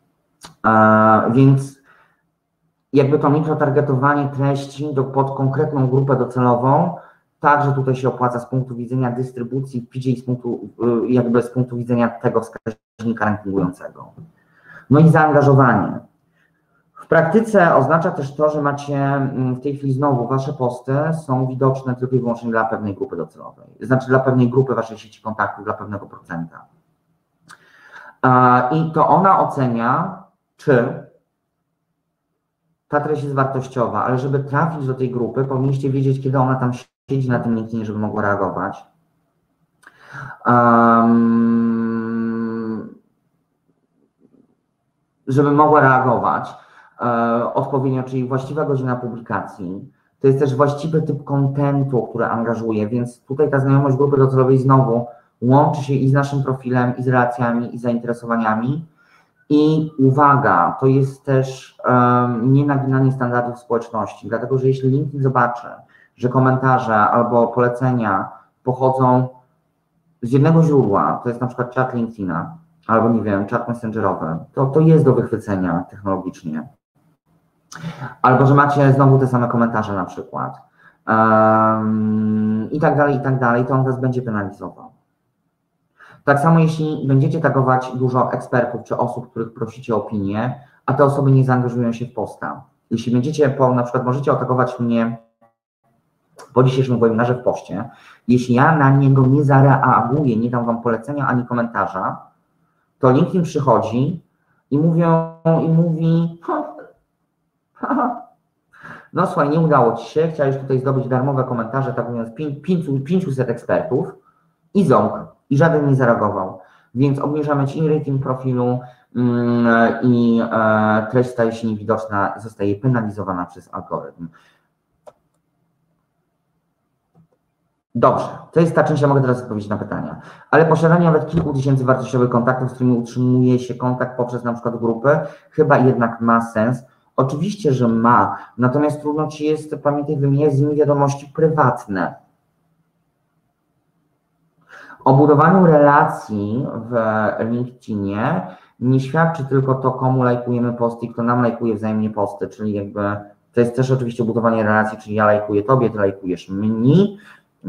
więc jakby to mikrotargetowanie treści pod konkretną grupę docelową także tutaj się opłaca z punktu widzenia dystrybucji w PG, z punktu widzenia tego wskaźnika rankingującego. No i zaangażowanie. W praktyce oznacza też to, że macie w tej chwili znowu wasze posty są widoczne tylko i wyłącznie dla pewnej grupy docelowej, znaczy dla pewnej grupy waszej sieci kontaktów, dla pewnego procenta. I to ona ocenia, czy ta treść jest wartościowa, ale żeby trafić do tej grupy, powinniście wiedzieć, kiedy ona tam siedzi na tym LinkedInie, żeby mogła reagować. Żeby mogła reagować odpowiednio, czyli właściwa godzina publikacji. To jest też właściwy typ kontentu, który angażuje, więc tutaj ta znajomość grupy docelowej znowu łączy się i z naszym profilem, i z relacjami, i zainteresowaniami. I uwaga, to jest też nienaginanie standardów społeczności, dlatego że jeśli LinkedIn zobaczy, że komentarze albo polecenia pochodzą z jednego źródła, to jest na przykład czat LinkedIna, albo nie wiem, czat messengerowy, to jest do wychwycenia technologicznie. Albo że macie znowu te same komentarze na przykład. I tak dalej, to on was będzie penalizował. Tak samo jeśli będziecie tagować dużo ekspertów czy osób, których prosicie o opinię, a te osoby nie zaangażują się w posta. Jeśli będziecie, na przykład możecie otagować mnie po dzisiejszym webinarze w poście, jeśli ja na niego nie zareaguję, nie dam wam polecenia ani komentarza, to LinkedIn przychodzi i mówi no słuchaj, nie udało ci się, chciałeś tutaj zdobyć darmowe komentarze, tak mówiąc 500 ekspertów i ząg, i żaden nie zareagował. Więc obniżamy ci rating profilu i treść staje się niewidoczna, zostaje penalizowana przez algorytm. Dobrze, to jest ta część, ja mogę teraz odpowiedzieć na pytania. Ale posiadanie nawet kilku tysięcy wartościowych kontaktów, z którymi utrzymuje się kontakt poprzez na przykład grupy, chyba jednak ma sens. Oczywiście, że ma, natomiast trudno ci jest, pamiętaj, wymieniać z nimi wiadomości prywatne. O budowaniu relacji w LinkedInie nie świadczy tylko to, komu lajkujemy posty i kto nam lajkuje wzajemnie posty, czyli jakby to jest też oczywiście budowanie relacji, czyli ja lajkuję tobie, ty lajkujesz mi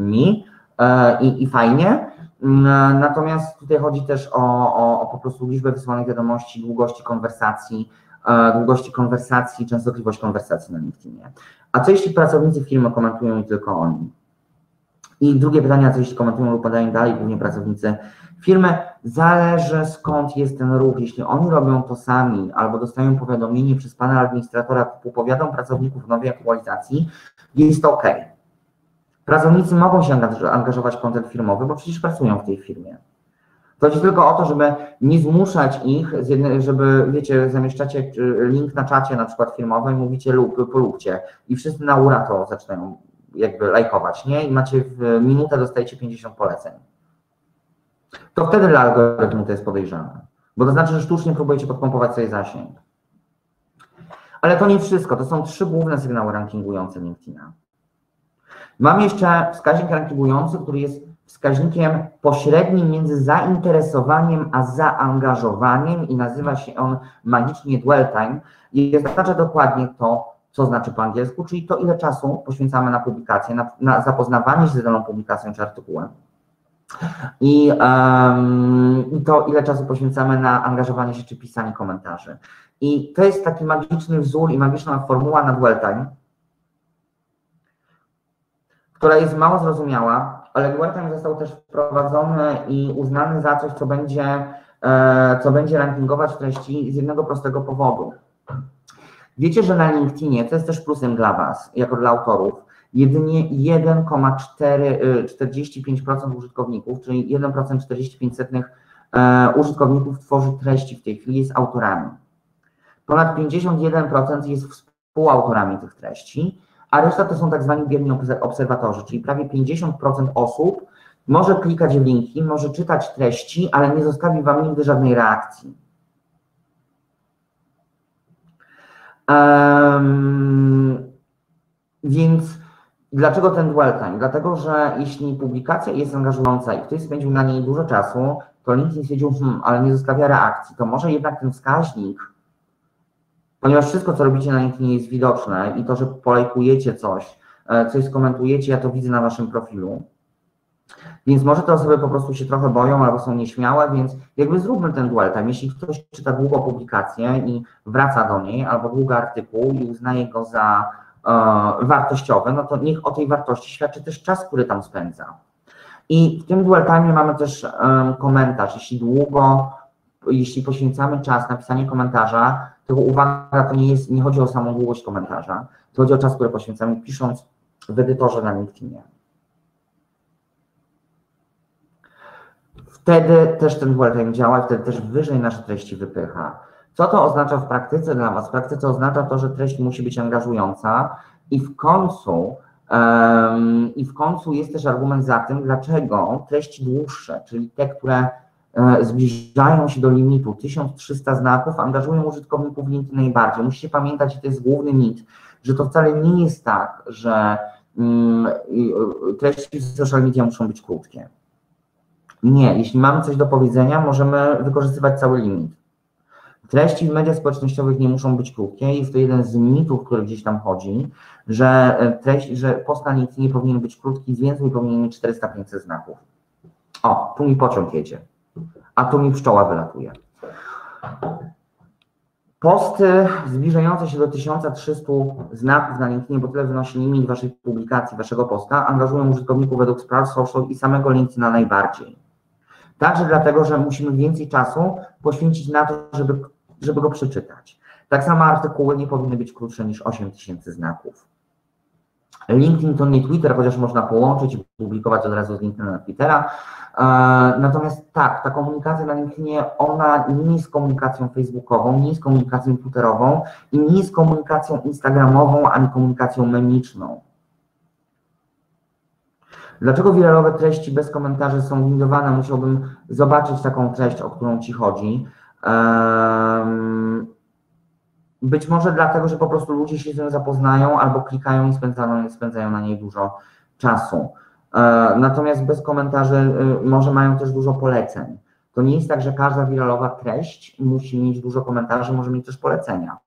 i fajnie. Natomiast tutaj chodzi też o po prostu liczbę wysłanych wiadomości, długości konwersacji, częstotliwość konwersacji na LinkedInie. A co jeśli pracownicy firmy komentują i tylko oni? I drugie pytanie, a co jeśli komentują lub podają dalej, głównie pracownicy firmy? Zależy skąd jest ten ruch. Jeśli oni robią to sami albo dostają powiadomienie przez pana administratora typu powiadam pracowników w nowej aktualizacji, jest to OK. Pracownicy mogą się angażować w content firmowy, bo przecież pracują w tej firmie. Chodzi tylko o to, żeby nie zmuszać ich, żeby, wiecie, zamieszczacie link na czacie na przykład firmowym i mówicie polubcie i wszyscy na ura to zaczynają jakby lajkować, nie? I macie w minutę dostajecie 50 poleceń. To wtedy dla algorytmu to jest podejrzane, bo to znaczy, że sztucznie próbujecie podpompować sobie zasięg. Ale to nie wszystko, to są 3 główne sygnały rankingujące LinkedIna. Mam jeszcze wskaźnik rankingujący, który jest wskaźnikiem pośrednim między zainteresowaniem a zaangażowaniem i nazywa się on magicznie dwell time i oznacza dokładnie to, co znaczy po angielsku, czyli to, ile czasu poświęcamy na publikację, na zapoznawanie się z daną publikacją czy artykułem i to, ile czasu poświęcamy na angażowanie się czy pisanie komentarzy. I to jest taki magiczny wzór i magiczna formuła na dwell time, która jest mało zrozumiała, ale dwell time został też wprowadzony i uznany za coś, co będzie rankingować treści z jednego prostego powodu. Wiecie, że na LinkedInie, to jest też plusem dla Was, jako dla autorów, jedynie 1,45% użytkowników, czyli 1,45 użytkowników tworzy treści w tej chwili, jest autorami. Ponad 51% jest współautorami tych treści, a reszta to są tak zwani bierni obserwatorzy, czyli prawie 50% osób może klikać w linki, może czytać treści, ale nie zostawi Wam nigdy żadnej reakcji. Więc dlaczego ten dwell time? Dlatego, że jeśli publikacja jest angażująca i ktoś spędził na niej dużo czasu, to LinkedIn stwierdził, ale nie zostawia reakcji, to może jednak ten wskaźnik, ponieważ wszystko, co robicie na LinkedInie jest widoczne i to, że polajkujecie coś skomentujecie, ja to widzę na Waszym profilu, więc może te osoby po prostu się trochę boją albo są nieśmiałe, więc jakby zróbmy ten dwell time. Jeśli ktoś czyta długo publikację i wraca do niej, albo długi artykuł i uznaje go za wartościowy, no to niech o tej wartości świadczy też czas, który tam spędza. I w tym dwell time mamy też komentarz. Jeśli poświęcamy czas na pisanie komentarza, to uwaga, to nie chodzi o samą długość komentarza, to chodzi o czas, który poświęcamy pisząc w edytorze na LinkedInie. Wtedy też ten dwell time działa, wtedy też wyżej nasze treści wypycha. Co to oznacza w praktyce dla Was? W praktyce oznacza to, że treść musi być angażująca i w końcu jest też argument za tym, dlaczego treści dłuższe, czyli te, które zbliżają się do limitu 1300 znaków, angażują użytkowników LinkedIn najbardziej. Musicie pamiętać, i to jest główny mit, że to wcale nie jest tak, że treści w social media muszą być krótkie. Nie, jeśli mamy coś do powiedzenia, możemy wykorzystywać cały limit. Treści w mediach społecznościowych nie muszą być krótkie. Jest to jeden z mitów, który gdzieś tam chodzi, że post na LinkedInie powinien być krótki, zwięzły powinien mieć 400-500 znaków. O, tu mi pociąg jedzie, a tu mi pszczoła wylatuje. Posty zbliżające się do 1300 znaków na LinkedInie, bo tyle wynosi limit Waszej publikacji, Waszego posta, angażują użytkowników według Sprout Social i samego LinkedIna najbardziej. Także dlatego, że musimy więcej czasu poświęcić na to, żeby go przeczytać. Tak samo artykuły nie powinny być krótsze niż 8000 znaków. LinkedIn to nie Twitter, chociaż można połączyć i publikować od razu z LinkedIna na Twittera. Natomiast tak, ta komunikacja na LinkedInie, ona nie jest komunikacją facebookową, nie jest komunikacją twitterową i nie jest komunikacją instagramową, ani komunikacją memiczną. Dlaczego wiralowe treści bez komentarzy są windowane? Musiałbym zobaczyć taką treść, o którą Ci chodzi. Być może dlatego, że po prostu ludzie się z nią zapoznają albo klikają i spędzają na niej dużo czasu. Natomiast bez komentarzy może mają też dużo poleceń. To nie jest tak, że każda wiralowa treść musi mieć dużo komentarzy, może mieć też polecenia.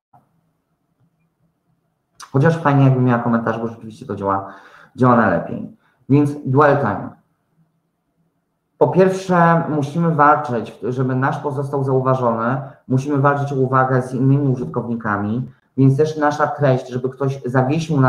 Chociaż fajnie, jakby miała komentarze, bo rzeczywiście to działa najlepiej. Więc dwell time. Po pierwsze, musimy walczyć, żeby nasz post został zauważony, musimy walczyć o uwagę z innymi użytkownikami, więc też nasza treść, żeby ktoś zawiesił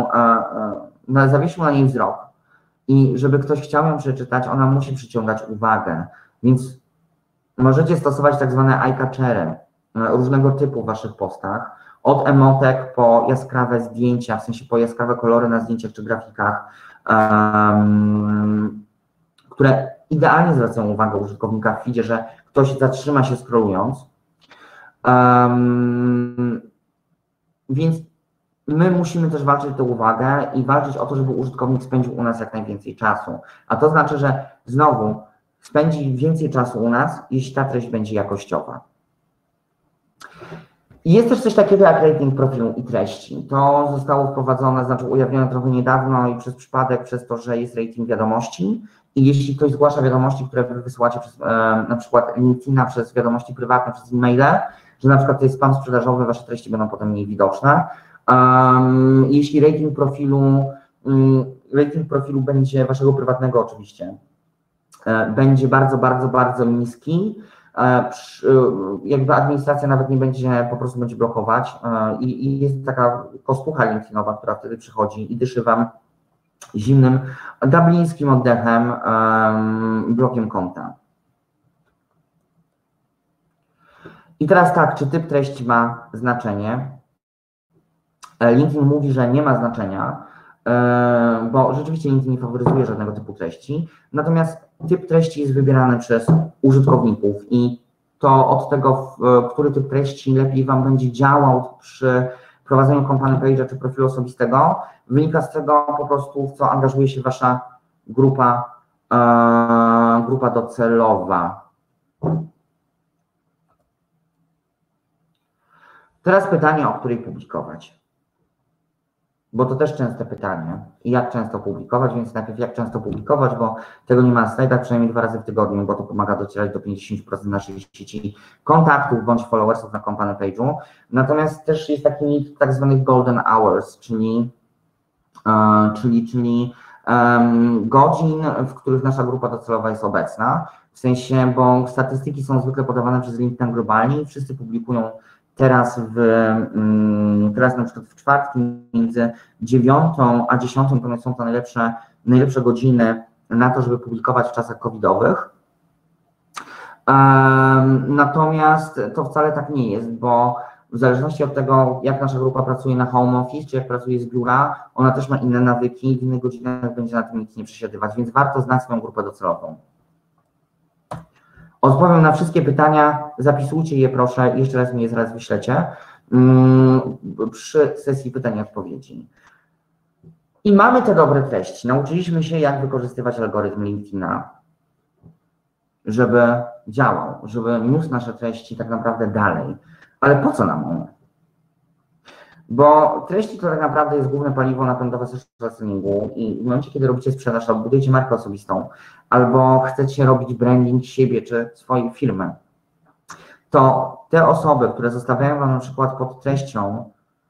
na niej wzrok i żeby ktoś chciał ją przeczytać, ona musi przyciągać uwagę. Więc możecie stosować tak zwane eye-catchery różnego typu w Waszych postach, od emotek po jaskrawe zdjęcia, w sensie po jaskrawe kolory na zdjęciach czy grafikach, które idealnie zwracają uwagę użytkownika w feedzie, że ktoś zatrzyma się scrollując. Więc my musimy też walczyć o tę uwagę i walczyć o to, żeby użytkownik spędził u nas jak najwięcej czasu. A to znaczy, że znowu spędzi więcej czasu u nas, jeśli ta treść będzie jakościowa. I jest też coś takiego jak rating profilu i treści. To zostało wprowadzone, znaczy ujawnione trochę niedawno i przez przypadek, przez to, że jest rating wiadomości i jeśli ktoś zgłasza wiadomości, które wy wysyłacie przez na przykład LinkedIna, przez wiadomości prywatne, przez e-maile, że na przykład to jest spam sprzedażowy, Wasze treści będą potem mniej widoczne. Jeśli rating profilu będzie Waszego prywatnego oczywiście, będzie bardzo, bardzo, bardzo niski, jakby administracja nawet nie będzie, po prostu będzie blokować i jest taka kostucha LinkedInowa, która wtedy przychodzi i dyszy Wam zimnym, dublińskim oddechem, blokiem konta. I teraz tak, czy typ treści ma znaczenie? LinkedIn mówi, że nie ma znaczenia, bo rzeczywiście LinkedIn nie faworyzuje żadnego typu treści, natomiast typ treści jest wybierany przez użytkowników i to od tego, który typ treści lepiej Wam będzie działał przy prowadzeniu company page'a czy profilu osobistego, wynika z tego po prostu, w co angażuje się Wasza grupa docelowa. Teraz pytanie, o której publikować. Bo to też częste pytanie. Jak często publikować, więc najpierw jak często publikować, bo tego nie ma na slajdach, przynajmniej 2 razy w tygodniu, bo to pomaga docierać do 50% naszej sieci kontaktów bądź followersów na company page'u. Natomiast też jest taki mit tak zwanych golden hours, czyli godzin, w których nasza grupa docelowa jest obecna. W sensie, bo statystyki są zwykle podawane przez LinkedIn globalnie i wszyscy publikują teraz na przykład w czwartki między 9 a 10, ponieważ są to najlepsze godziny na to, żeby publikować w czasach covidowych. Natomiast to wcale tak nie jest, bo w zależności od tego, jak nasza grupa pracuje na home office, czy jak pracuje z biura, ona też ma inne nawyki, w innych godzinach będzie na tym nic nie przesiadywać, więc warto znać swoją grupę docelową. Odpowiem na wszystkie pytania, zapisujcie je proszę, jeszcze raz mi je zaraz wyślecie przy sesji pytań i odpowiedzi. I mamy te dobre treści. Nauczyliśmy się, jak wykorzystywać algorytm LinkedIna, żeby działał, żeby niósł nasze treści tak naprawdę dalej. Ale po co nam one? Bo treści to tak naprawdę jest główne paliwo napędowe social sellingu i w momencie, kiedy robicie sprzedaż albo budujecie markę osobistą, albo chcecie robić branding siebie czy swojej firmy, to te osoby, które zostawiają Wam na przykład pod treścią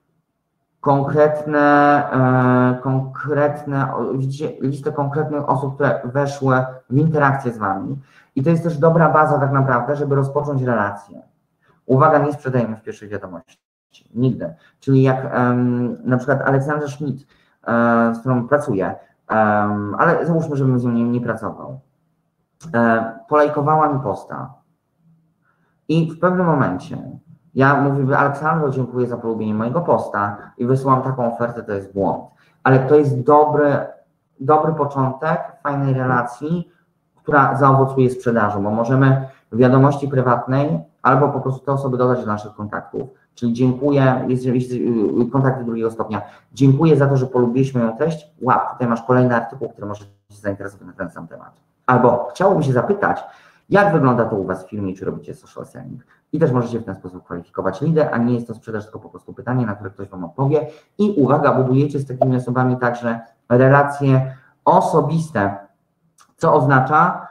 widzicie listę konkretnych osób, które weszły w interakcję z Wami i to jest też dobra baza tak naprawdę, żeby rozpocząć relację. Uwaga, nie sprzedajemy w pierwszej wiadomości. Nigdy. Czyli jak na przykład Aleksandra Schmidt, z którą pracuję, ale załóżmy, żebym z nią nie pracował, polajkowała mi posta i w pewnym momencie ja mówię, Aleksandro, dziękuję za polubienie mojego posta i wysyłam taką ofertę, to jest błąd. Ale to jest dobry początek fajnej relacji, która zaowocuje sprzedażą, bo możemy w wiadomości prywatnej albo po prostu te osoby dodać do naszych kontaktów. Czyli dziękuję, jest kontakty drugiego stopnia. Dziękuję za to, że polubiliśmy moją treść. Łap, tutaj masz kolejny artykuł, który może się zainteresować na ten sam temat. Albo chciałoby się zapytać, jak wygląda to u Was w firmie, czy robicie social selling. I też możecie w ten sposób kwalifikować lidę, a nie jest to sprzedaż, tylko po prostu pytanie, na które ktoś Wam odpowie. I uwaga, budujecie z takimi osobami także relacje osobiste, co oznacza,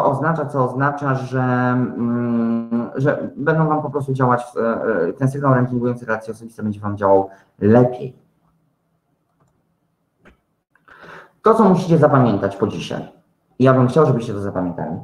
że będą Wam po prostu działać, ten sygnał rankingujący relacje osobiste będzie Wam działał lepiej. To, co musicie zapamiętać po dzisiaj, ja bym chciał, żebyście to zapamiętali,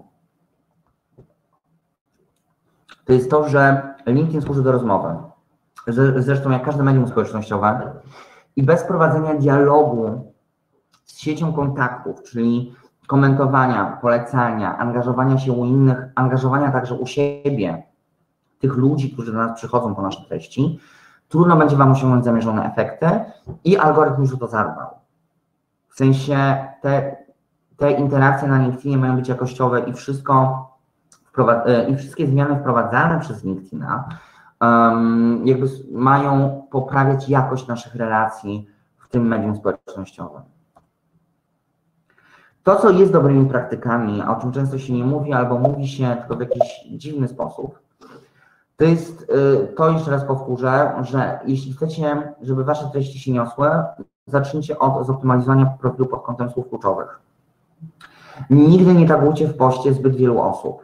to jest to, że LinkedIn służy do rozmowy, zresztą jak każde medium społecznościowe i bez prowadzenia dialogu z siecią kontaktów, czyli komentowania, polecania, angażowania się u innych, angażowania także u siebie, tych ludzi, którzy do nas przychodzą po nasze treści, trudno będzie Wam osiągnąć zamierzone efekty i algorytm już to zarwał. W sensie te interakcje na LinkedInie mają być jakościowe i wszystkie zmiany wprowadzane przez LinkedIna jakby mają poprawiać jakość naszych relacji w tym medium społecznościowym. To, co jest dobrymi praktykami, a o czym często się nie mówi, albo mówi się tylko w jakiś dziwny sposób, to jest, to jeszcze raz powtórzę, że jeśli chcecie, żeby Wasze treści się niosły, zacznijcie od zoptymalizowania profilu pod kątem słów kluczowych. Nigdy nie tagujcie w poście zbyt wielu osób.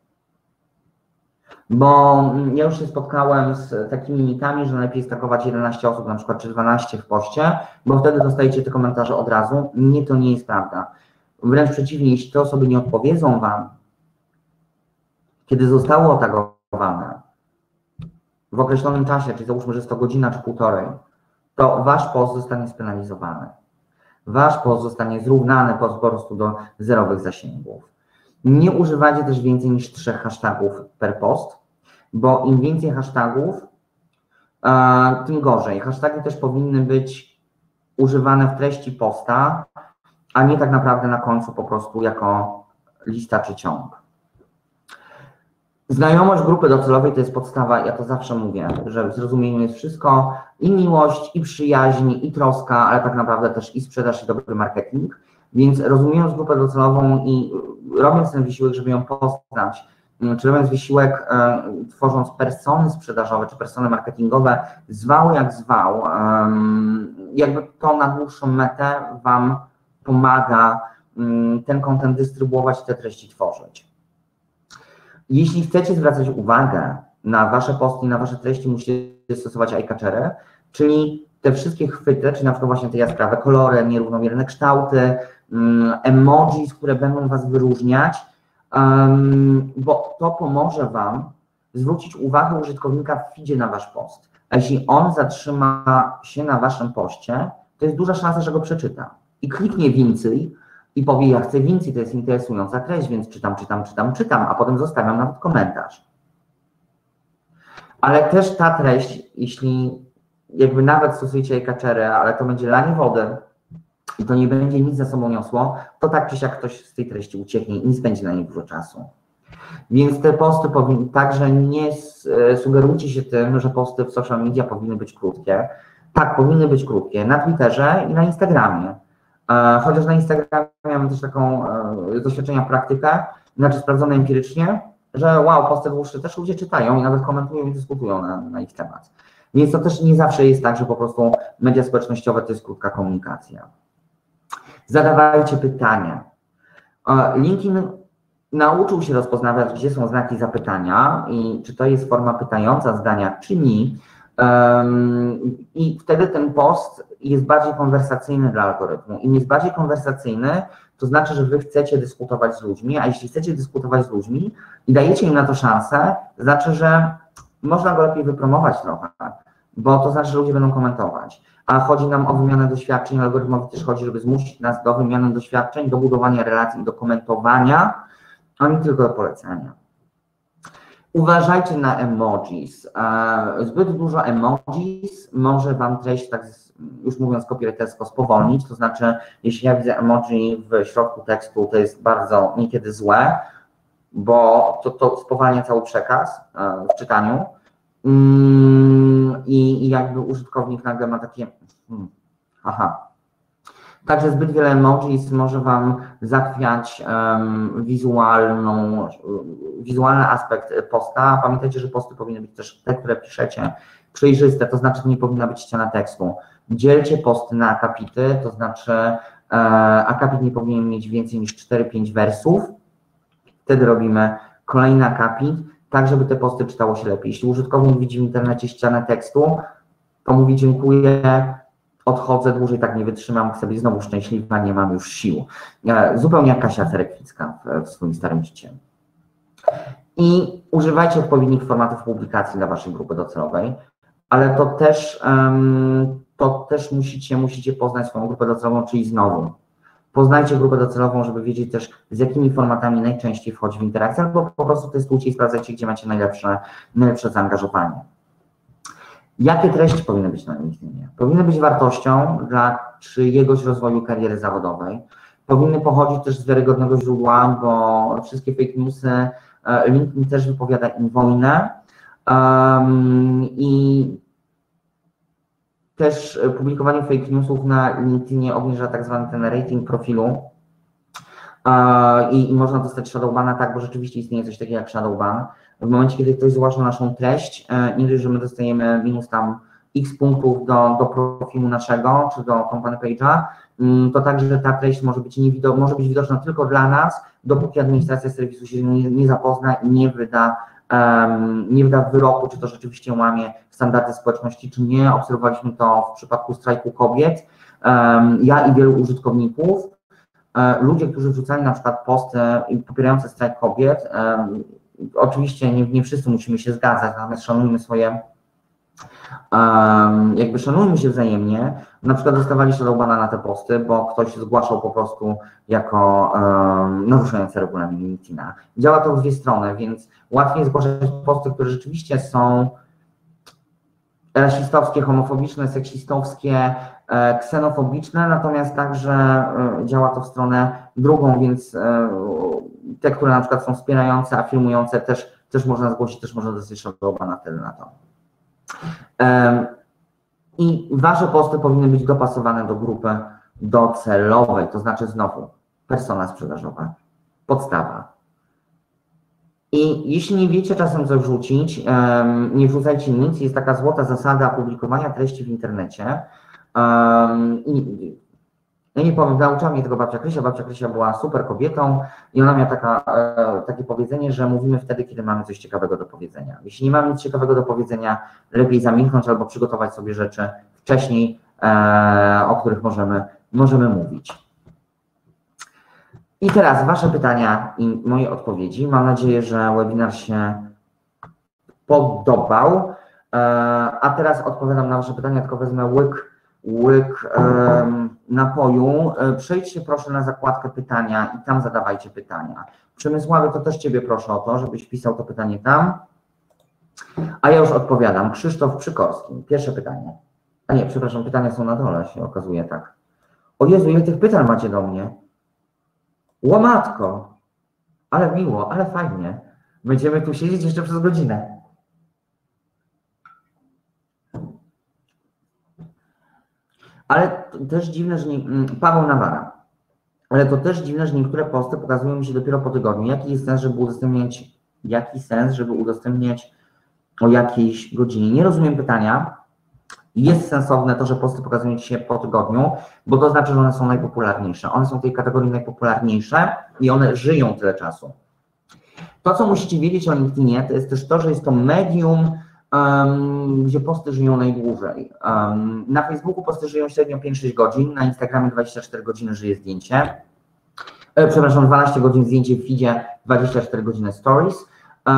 Bo ja już się spotkałem z takimi mitami, że najlepiej jest tagować 11 osób, na przykład, czy 12 w poście, bo wtedy dostajecie te komentarze od razu. Nie, to nie jest prawda. Wręcz przeciwnie, jeśli te osoby nie odpowiedzą Wam, kiedy zostało otagowane w określonym czasie, czyli załóżmy, że jest to godzina czy półtorej, to Wasz post zostanie spenalizowany. Wasz post zostanie zrównany po prostu do zerowych zasięgów. Nie używajcie też więcej niż 3 hashtagów per post, bo im więcej hashtagów, tym gorzej. Hashtagi też powinny być używane w treści posta, a nie tak naprawdę na końcu po prostu jako lista czy ciąg. Znajomość grupy docelowej to jest podstawa, ja to zawsze mówię, że w zrozumieniu jest wszystko, i miłość, i przyjaźń, i troska, ale tak naprawdę też i sprzedaż, i dobry marketing. Więc rozumiejąc grupę docelową i robiąc ten wysiłek, żeby ją poznać, czy robiąc wysiłek, tworząc persony sprzedażowe, czy persony marketingowe, zwał jak zwał, jakby to na dłuższą metę Wam pomaga ten content dystrybuować i te treści tworzyć. Jeśli chcecie zwracać uwagę na Wasze posty, na Wasze treści, musicie stosować eye-catchery, czyli te wszystkie chwyty, czy na przykład właśnie te jaskrawe kolory, nierównomierne kształty, emojis, które będą Was wyróżniać, bo to pomoże Wam zwrócić uwagę użytkownika w feedzie na Wasz post. A jeśli on zatrzyma się na Waszym poście, to jest duża szansa, że go przeczyta i kliknie więcej i powie, ja chcę więcej, to jest interesująca treść, więc czytam, a potem zostawiam nawet komentarz. Ale też ta treść, jeśli jakby nawet stosujecie eye-catchery, ale to będzie lanie wody i to nie będzie nic za sobą niosło, to tak czy siak ktoś z tej treści ucieknie i nie spędzi na niej dużo czasu. Więc te posty powinny, także nie sugerujcie się tym, że posty w social media powinny być krótkie. Tak, powinny być krótkie na Twitterze i na Instagramie. Chociaż na Instagramie mamy też taką doświadczenia, praktykę, znaczy sprawdzone empirycznie, że wow, posty dłuższe też ludzie czytają i nawet komentują i dyskutują na ich temat. Więc to też nie zawsze jest tak, że po prostu media społecznościowe to jest krótka komunikacja. Zadawajcie pytania. LinkedIn nauczył się rozpoznawać, gdzie są znaki zapytania i czy to jest forma pytająca zdania, czy nie. I wtedy ten post jest bardziej konwersacyjny dla algorytmu. Im jest bardziej konwersacyjny, to znaczy, że Wy chcecie dyskutować z ludźmi, a jeśli chcecie dyskutować z ludźmi i dajecie im na to szansę, to znaczy, że można go lepiej wypromować trochę, bo to znaczy, że ludzie będą komentować. A chodzi nam o wymianę doświadczeń, algorytmowi też chodzi, żeby zmusić nas do wymiany doświadczeń, do budowania relacji, do komentowania, a nie tylko do polecania. Uważajcie na emojis. Zbyt dużo emojis może Wam treść, tak już mówiąc copywritersko, spowolnić. To znaczy, jeśli ja widzę emoji w środku tekstu, to jest bardzo niekiedy złe, bo to spowalnia cały przekaz w czytaniu. I jakby użytkownik nagle ma takie aha. Także zbyt wiele emojis może Wam zachwiać wizualny aspekt posta. Pamiętajcie, że posty powinny być też te, które piszecie, przejrzyste, to znaczy nie powinna być ściana tekstu. Dzielcie posty na akapity, to znaczy akapit nie powinien mieć więcej niż 4-5 wersów. Wtedy robimy kolejny akapit, tak żeby te posty czytało się lepiej. Jeśli użytkownik widzi w internecie ścianę tekstu, to mówi dziękuję, odchodzę, dłużej tak nie wytrzymam, chcę być znowu szczęśliwa, nie mam już sił. Zupełnie jak Kasia Cerekwicka w swoim starym życiu. I używajcie odpowiednich formatów publikacji dla Waszej grupy docelowej, ale to też musicie poznać swoją grupę docelową, czyli znowu poznajcie grupę docelową, żeby wiedzieć też, z jakimi formatami najczęściej wchodzi w interakcję, albo po prostu testujcie i sprawdzajcie, gdzie macie najlepsze zaangażowanie. Jakie treści powinny być na LinkedInie? Powinny być wartością dla czyjegoś rozwoju kariery zawodowej. Powinny pochodzić też z wiarygodnego źródła, bo wszystkie fake newsy, LinkedIn też wypowiada im wojnę i też publikowanie fake newsów na LinkedInie obniża tak zwany ten rating profilu i można dostać shadowbana, tak, bo rzeczywiście istnieje coś takiego jak shadowban. W momencie, kiedy ktoś zgłasza naszą treść, nie dość, że my dostajemy minus tam x punktów do profilu naszego, czy do company page'a, to także ta treść może być widoczna tylko dla nas, dopóki administracja serwisu się nie zapozna i nie wyda wyroku, czy to rzeczywiście łamie standardy społeczności, czy nie. Obserwowaliśmy to w przypadku strajku kobiet. Ja i wielu użytkowników, ludzie, którzy wrzucali na przykład posty popierające strajk kobiet, oczywiście nie wszyscy musimy się zgadzać, natomiast szanujmy się wzajemnie. Na przykład dostawali shadowbana na te posty, bo ktoś zgłaszał po prostu jako naruszające regulamin LinkedIna. Działa to w dwie strony, więc łatwiej zgłaszać posty, które rzeczywiście są rasistowskie, homofobiczne, seksistowskie ksenofobiczne, natomiast także działa to w stronę drugą, więc te, które na przykład są wspierające, afirmujące, też można zgłosić, też można dostać szablona wtedy na to. I wasze posty powinny być dopasowane do grupy docelowej, to znaczy znowu persona sprzedażowa, podstawa. I jeśli nie wiecie czasem co wrzucić, nie wrzucajcie nic, jest taka złota zasada publikowania treści w internecie. Ja nie powiem, nauczyła mnie tego babcia Krysia. Babcia Krysia była super kobietą i ona miała takie powiedzenie, że mówimy wtedy, kiedy mamy coś ciekawego do powiedzenia. Jeśli nie mamy nic ciekawego do powiedzenia, lepiej zamilknąć albo przygotować sobie rzeczy wcześniej, o których możemy mówić. I teraz wasze pytania i moje odpowiedzi. Mam nadzieję, że webinar się podobał. A teraz odpowiadam na wasze pytania, tylko wezmę łyk napoju. Przejdźcie proszę na zakładkę pytania i tam zadawajcie pytania. Przemysławy, to też ciebie proszę o to, żebyś pisał to pytanie tam. A ja już odpowiadam. Krzysztof Przykorski. Pierwsze pytanie. A nie, przepraszam, pytania są na dole, się okazuje, tak. O Jezu, ile tych pytań macie do mnie? Łomatko, ale miło, ale fajnie. Będziemy tu siedzieć jeszcze przez godzinę. Ale to też dziwne, że Paweł Nawara. Ale to też dziwne, że niektóre posty pokazują mi się dopiero po tygodniu. Jaki jest sens, żeby udostępniać o jakiejś godzinie? Nie rozumiem pytania. Jest sensowne to, że posty pokazują ci się po tygodniu, bo to znaczy, że one są najpopularniejsze. One są w tej kategorii najpopularniejsze i one żyją tyle czasu. To, co musicie wiedzieć o LinkedInie, to jest też to, że jest to medium, gdzie posty żyją najdłużej. Na Facebooku posty żyją średnio 5-6 godzin, na Instagramie 24 godziny żyje zdjęcie. Przepraszam, 12 godzin zdjęcie w feedzie, 24 godziny stories.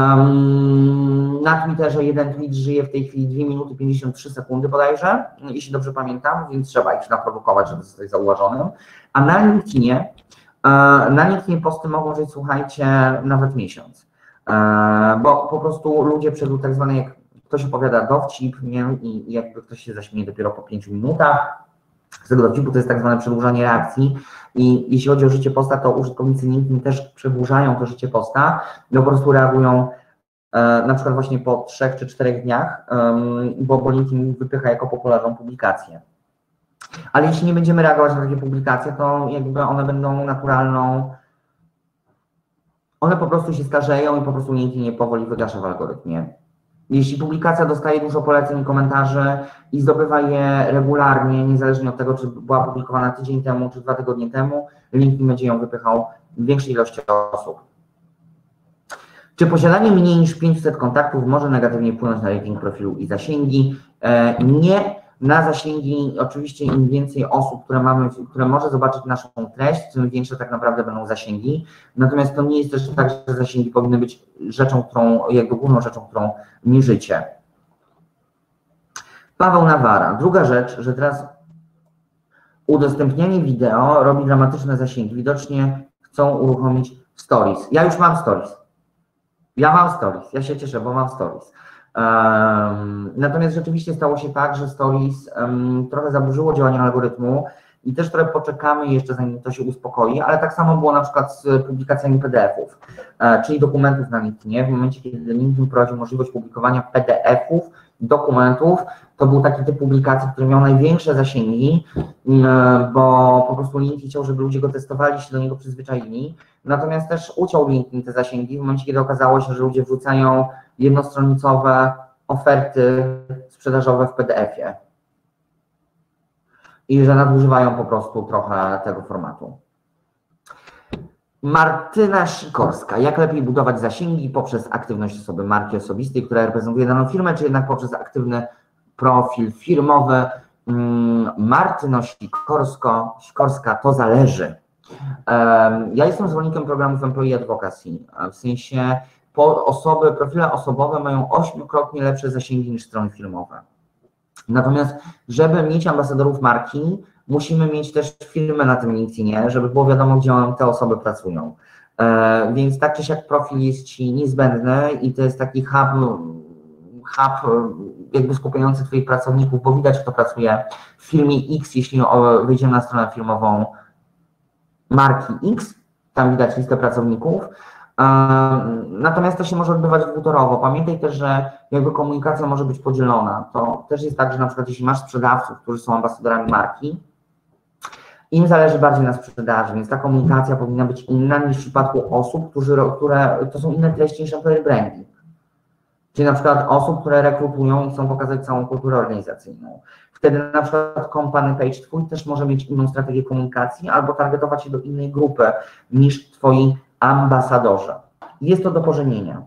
Na Twitterze jeden tweet żyje w tej chwili 2 minuty 53 sekundy bodajże, jeśli dobrze pamiętam, więc trzeba ich naprowokować, żeby zostać zauważonym. A na LinkedInie posty mogą żyć, słuchajcie, nawet miesiąc. Bo po prostu ludzie przed tak zwany, jak ktoś opowiada dowcip, nie? I jakby ktoś się zaśmieje dopiero po 5 minutach, z tego dowcipu to jest tak zwane przedłużanie reakcji i jeśli chodzi o życie posta, to użytkownicy LinkedIn też przedłużają to życie posta, po prostu reagują na przykład właśnie po 3 czy 4 dniach, bo LinkedIn wypycha jako popularną publikację. Ale jeśli nie będziemy reagować na takie publikacje, to jakby one będą naturalną, one po prostu się starzeją i po prostu LinkedIn je powoli wygasza w algorytmie. Jeśli publikacja dostaje dużo poleceń i komentarzy i zdobywa je regularnie, niezależnie od tego, czy była publikowana tydzień temu, czy 2 tygodnie temu, LinkedIn będzie ją wypychał w większej ilości osób. Czy posiadanie mniej niż 500 kontaktów może negatywnie wpłynąć na rating profilu i zasięgi? Nie. Na zasięgi oczywiście im więcej osób, które może zobaczyć naszą treść, tym większe tak naprawdę będą zasięgi. Natomiast to nie jest też tak, że zasięgi powinny być rzeczą, główną rzeczą, którą mierzycie. Paweł Nawara. Druga rzecz, że teraz udostępnianie wideo robi dramatyczne zasięgi. Widocznie chcą uruchomić stories. Ja już mam stories. Ja się cieszę, bo mam stories. Natomiast rzeczywiście stało się tak, że stories trochę zaburzyło działanie algorytmu i też trochę poczekamy jeszcze, zanim to się uspokoi, ale tak samo było na przykład z publikacjami PDF-ów, czyli dokumentów na LinkedInie. W momencie, kiedy LinkedIn prowadził możliwość publikowania PDF-ów, dokumentów, to był taki typ publikacji, który miał największe zasięgi, bo po prostu LinkedIn chciał, żeby ludzie go testowali, się do niego przyzwyczaili. Natomiast też uciął LinkedIn te zasięgi w momencie, kiedy okazało się, że ludzie wrzucają jednostronicowe oferty sprzedażowe w PDF-ie i że nadużywają po prostu trochę tego formatu. Martyna Sikorska. Jak lepiej budować zasięgi poprzez aktywność osoby marki osobistej, która reprezentuje daną firmę, czy jednak poprzez aktywny profil firmowy? Martyno Sikorska, to zależy. Ja jestem zwolennikiem programów Employee Advocacy, w sensie profile osobowe mają 8-krotnie lepsze zasięgi niż strony firmowe. Natomiast, żeby mieć ambasadorów marki, musimy mieć też firmę na tym LinkedInie, żeby było wiadomo, gdzie te osoby pracują. Więc tak czy siak profil jest Ci niezbędny i to jest taki hub jakby skupiający Twoich pracowników, bo widać, kto pracuje w firmie X, jeśli wyjdziemy na stronę firmową marki X, tam widać listę pracowników. Natomiast to się może odbywać dwutorowo. Pamiętaj też, że jakby komunikacja może być podzielona. To też jest tak, że na przykład jeśli masz sprzedawców, którzy są ambasadorami marki, im zależy bardziej na sprzedaży, więc ta komunikacja powinna być inna niż w przypadku osób, które to są inne treści niż employer branding. Czyli na przykład osób, które rekrutują i chcą pokazać całą kulturę organizacyjną. Wtedy na przykład company page Twój też może mieć inną strategię komunikacji albo targetować się do innej grupy niż Twoi ambasadorzy. Jest to do pożenienia.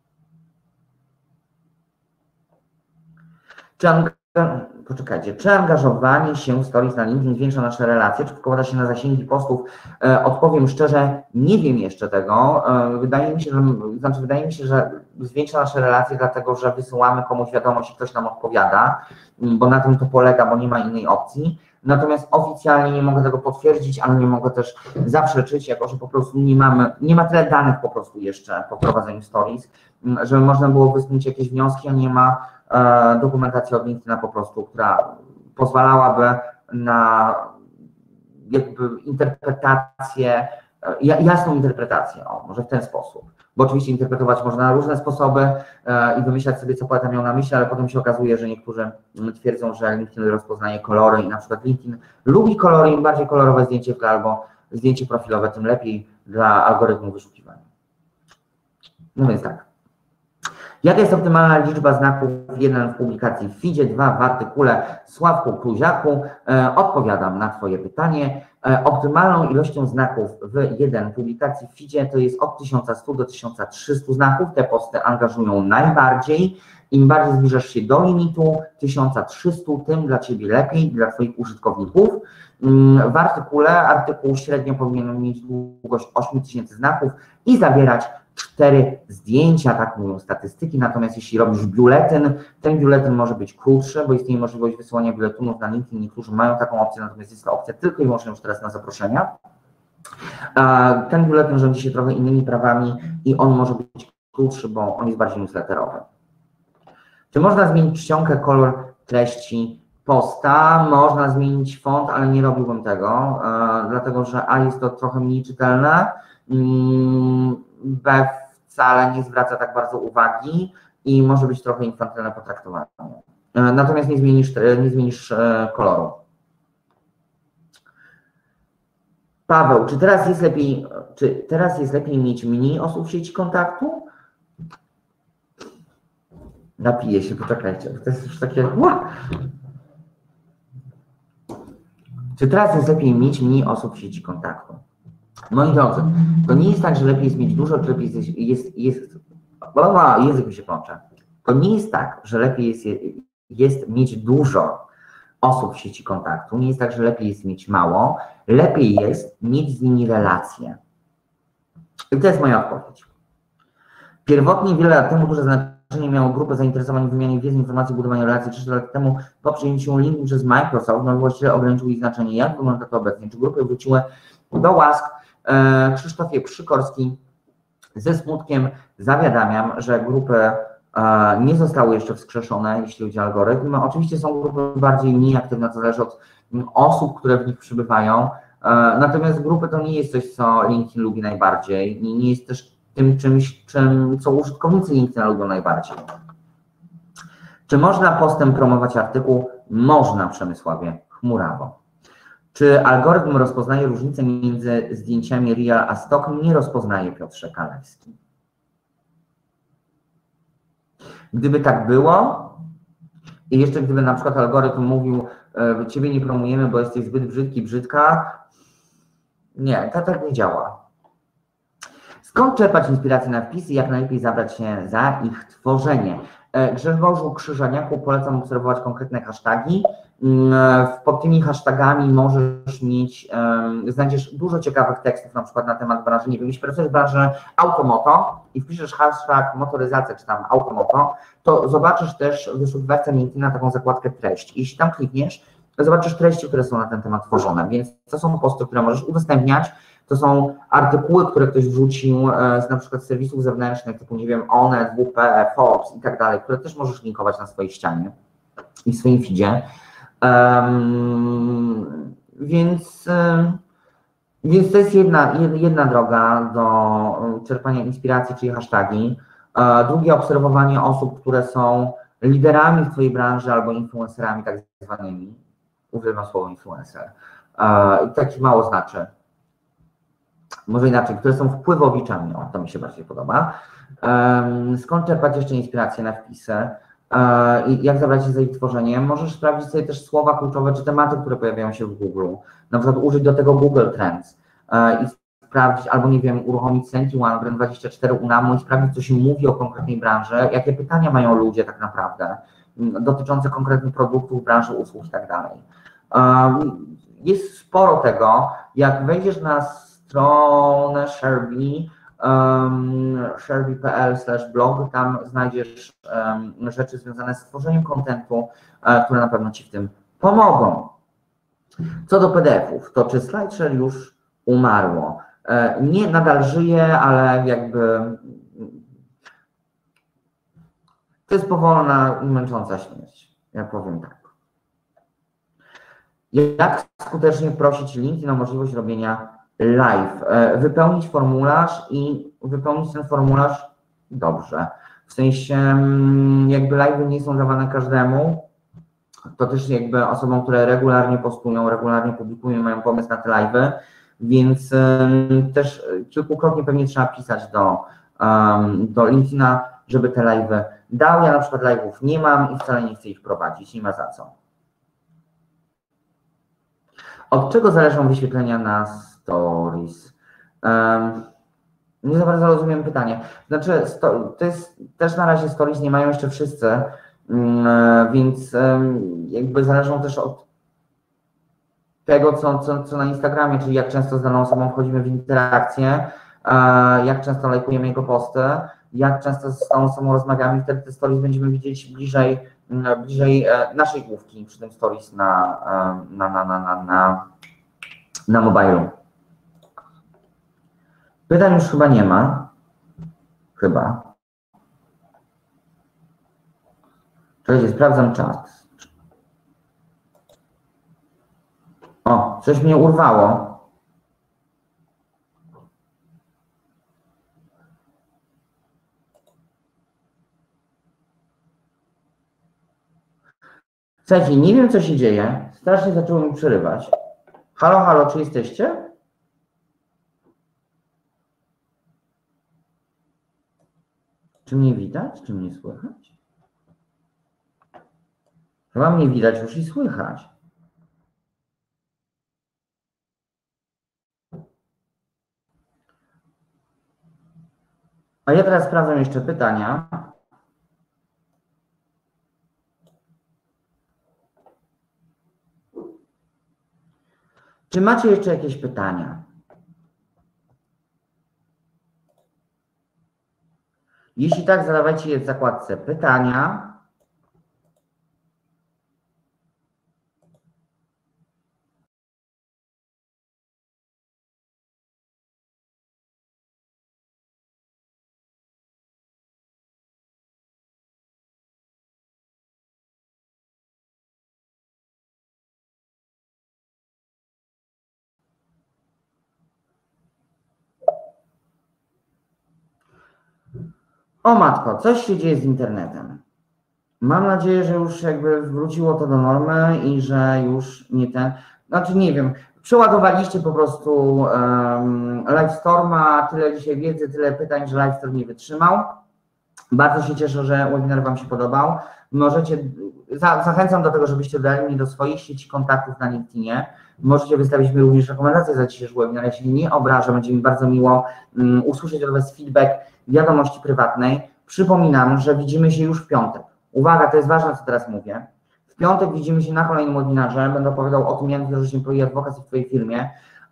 Czy angażowanie się w stories na LinkedIn zwiększa nasze relacje, czy przekłada się na zasięgi postów? Odpowiem szczerze, nie wiem jeszcze tego. Wydaje mi się, że zwiększa nasze relacje, dlatego że wysyłamy komuś wiadomość i ktoś nam odpowiada, bo na tym to polega, bo nie ma innej opcji. Natomiast oficjalnie nie mogę tego potwierdzić, ale nie mogę też zaprzeczyć, jako że po prostu nie ma tyle danych po prostu jeszcze po wprowadzeniu stories, żeby można było wysnuć jakieś wnioski, a nie ma dokumentacji od LinkedIna po prostu, która pozwalałaby na jakby interpretację, jasną interpretację, może w ten sposób. Bo oczywiście interpretować można na różne sposoby i wymyślać sobie, co poeta miał na myśli, ale potem się okazuje, że niektórzy twierdzą, że LinkedIn rozpoznaje kolory i na przykład LinkedIn lubi kolory, im bardziej kolorowe zdjęcie w tle albo zdjęcie profilowe, tym lepiej dla algorytmu wyszukiwania. No więc tak. Jaka jest optymalna liczba znaków? 1 w publikacji w feedzie, 2 w artykule Sławku Kluziaku. Odpowiadam na Twoje pytanie. Optymalną ilością znaków w 1 publikacji w feedzie to jest od 1100 do 1300 znaków. Te posty angażują najbardziej. Im bardziej zbliżasz się do limitu 1300, tym dla Ciebie lepiej, dla Twoich użytkowników. W artykuł średnio powinien mieć długość 8000 znaków i zawierać 4 zdjęcia, tak mówią statystyki, natomiast jeśli robisz biuletyn, ten biuletyn może być krótszy, bo istnieje możliwość wysyłania biuletynów na LinkedIn, niektórzy mają taką opcję, natomiast jest to opcja tylko i wyłącznie już teraz na zaproszenia. Ten biuletyn rządzi się trochę innymi prawami i on może być krótszy, bo on jest bardziej newsletterowy. Czy można zmienić czcionkę, kolor treści posta? Można zmienić font, ale nie robiłbym tego, dlatego że A, jest to trochę mniej czytelne, B, wcale nie zwraca tak bardzo uwagi i może być trochę infantylne potraktowanie. Natomiast nie zmienisz koloru. Paweł, czy teraz jest lepiej mieć mniej osób w sieci kontaktu? Napiję się, poczekajcie, to jest już takie... Czy teraz jest lepiej mieć mniej osób w sieci kontaktu? Moi drodzy, to nie jest tak, że lepiej jest mieć dużo, czy lepiej język mi się plącze. To nie jest tak, że lepiej jest mieć dużo osób w sieci kontaktu, nie jest tak, że lepiej jest mieć mało, lepiej jest mieć z nimi relacje. I to jest moja odpowiedź. Pierwotnie wiele lat temu duże znaczenie miało grupę zainteresowań w wymianie wiedzy, informacji, budowania relacji. 3 lat temu po przyjęciu LinkedIn przez Microsoft, no właściwie ograniczył ich znaczenie. Jak wygląda to obecnie? Czy grupy wróciły do łask? Krzysztofie Przykorski, ze smutkiem zawiadamiam, że grupy nie zostały jeszcze wskrzeszone, jeśli chodzi o algorytm. Oczywiście są grupy bardziej mniej aktywne, to zależy od osób, które w nich przybywają. Natomiast grupy to nie jest coś, co LinkedIn lubi najbardziej i nie jest też tym czymś, co użytkownicy LinkedIna lubią najbardziej. Czy można postem promować artykuł? Można, Przemysławie Chmurawo. Czy algorytm rozpoznaje różnicę między zdjęciami real a stock? Nie rozpoznaje, Piotrze Kalewski. Gdyby tak było i jeszcze gdyby na przykład algorytm mówił, Ciebie nie promujemy, bo jesteś zbyt brzydki, brzydka, nie, to tak nie działa. Skąd czerpać inspirację na wpisy i jak najlepiej zabrać się za ich tworzenie? Grzegorzu Krzyżaniaku, polecam obserwować konkretne hasztagi. Pod tymi hashtagami możesz znajdziesz dużo ciekawych tekstów, na przykład na temat branży, nie wiem, jeśli pracujesz w branży automoto i wpiszesz hashtag motoryzacja czy tam automoto, to zobaczysz też w wyszukiwarce LinkedIna taką zakładkę treść. Jeśli tam klikniesz, to zobaczysz treści, które są na ten temat tworzone, więc to są posty, które możesz udostępniać, To są artykuły, które ktoś wrzucił z na przykład serwisów zewnętrznych, typu, nie wiem, Onet, WP, Forbes i tak dalej, które też możesz linkować na swojej ścianie i w swoim feedzie. Więc to jest jedna droga do czerpania inspiracji, czyli hashtagi. Drugie, obserwowanie osób, które są liderami w Twojej branży albo influencerami tak zwanymi. Używam słowa influencer. Taki mało znaczy. Może inaczej, które są wpływowiczami. O, to mi się bardziej podoba. Skąd czerpać jeszcze inspirację na wpisy? I jak zabrać się za ich tworzeniem? Możesz sprawdzić sobie też słowa kluczowe czy tematy, które pojawiają się w Google. Na przykład użyć do tego Google Trends i sprawdzić, albo nie wiem, uruchomić Senti-One, Brand24 Unamo i sprawdzić, co się mówi o konkretnej branży, jakie pytania mają ludzie tak naprawdę dotyczące konkretnych produktów, branży, usług i tak dalej. Jest sporo tego. Jak wejdziesz na stronę shareby.pl/blog, tam znajdziesz rzeczy związane z tworzeniem kontentu, które na pewno Ci w tym pomogą. Co do PDF-ów, to czy SlideShare już umarło? Nie, nadal żyje, ale jakby to jest powolna i męcząca śmierć, ja powiem tak. Jak skutecznie prosić LinkedIn o możliwość robienia live? Wypełnić formularz i wypełnić ten formularz dobrze. W sensie jakby live'y nie są dawane każdemu, to też jakby osobom, które regularnie postują, regularnie publikują, mają pomysł na te live'y, więc też kilkukrotnie pewnie trzeba pisać do LinkedIna, żeby te live'y dał. Ja na przykład live'ów nie mam i wcale nie chcę ich prowadzić, nie ma za co. Od czego zależą wyświetlenia na stories? Nie za bardzo rozumiem pytanie. Znaczy, to jest też na razie stories nie mają jeszcze wszyscy, więc jakby zależą też od tego, co na Instagramie, czyli jak często z daną osobą wchodzimy w interakcję, jak często lajkujemy jego posty, jak często z tą osobą rozmawiamy, wtedy te stories będziemy widzieć bliżej naszej główki przy tym stories na mobilu. Pytań już chyba nie ma. Chyba. Czekajcie, sprawdzam czat. O, coś mnie urwało. Słuchajcie, nie wiem, co się dzieje. Strasznie zaczęło mi przerywać. Halo, halo, czy jesteście? Czy mnie widać? Czy mnie słychać? Chyba mnie widać już i słychać. A ja teraz sprawdzam jeszcze pytania. Czy macie jeszcze jakieś pytania? Jeśli tak, zadawajcie je w zakładce pytania. O matko, coś się dzieje z internetem. Mam nadzieję, że już jakby wróciło to do normy i że już nie znaczy nie wiem, przeładowaliście po prostu Livestorma, tyle dzisiaj wiedzy, tyle pytań, że Livestorm nie wytrzymał. Bardzo się cieszę, że webinar Wam się podobał. Możecie, zachęcam do tego, żebyście dodali mnie do swoich sieci kontaktów na LinkedInie. Możecie wystawić mi również rekomendacje za dzisiejszy webinar. Ja się nie obrażę, będzie mi bardzo miło usłyszeć od Was feedback w wiadomości prywatnej. Przypominam, że widzimy się już w piątek. Uwaga, to jest ważne, co teraz mówię. W piątek widzimy się na kolejnym webinarze. Będę opowiadał o tym, jak wdrożyć employee advocacy w Twojej firmie,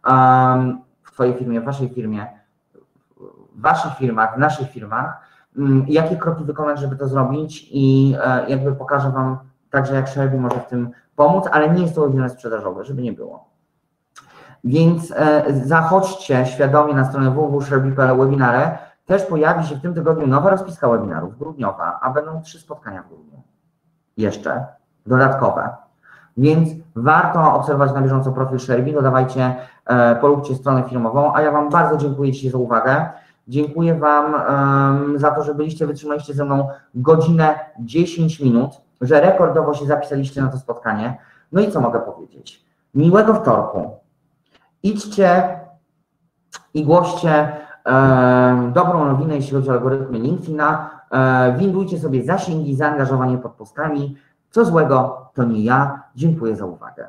w Waszej firmie, w Waszych firmach, w naszych firmach. Jakie kroki wykonać, żeby to zrobić i jakby pokażę Wam także, jak Shareby może w tym pomóc, ale nie jest to webinar sprzedażowy, żeby nie było. Więc zachodźcie świadomie na stronę www.sherby.pl webinary. Też pojawi się w tym tygodniu nowa rozpiska webinarów, grudniowa, a będą 3 spotkania w grudniu. Jeszcze dodatkowe. Więc warto obserwować na bieżąco profil Sherby, dodawajcie, polubcie stronę firmową, a ja Wam bardzo dziękuję dzisiaj za uwagę. Dziękuję Wam za to, że wytrzymaliście ze mną godzinę 10 minut, że rekordowo się zapisaliście na to spotkanie. No i co mogę powiedzieć? Miłego wtorku. Idźcie i głoście dobrą nowinę, jeśli chodzi o algorytmy LinkedIna. Windujcie sobie zasięgi, zaangażowanie pod postami. Co złego, to nie ja. Dziękuję za uwagę.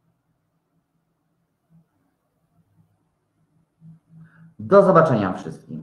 Do zobaczenia wszystkim.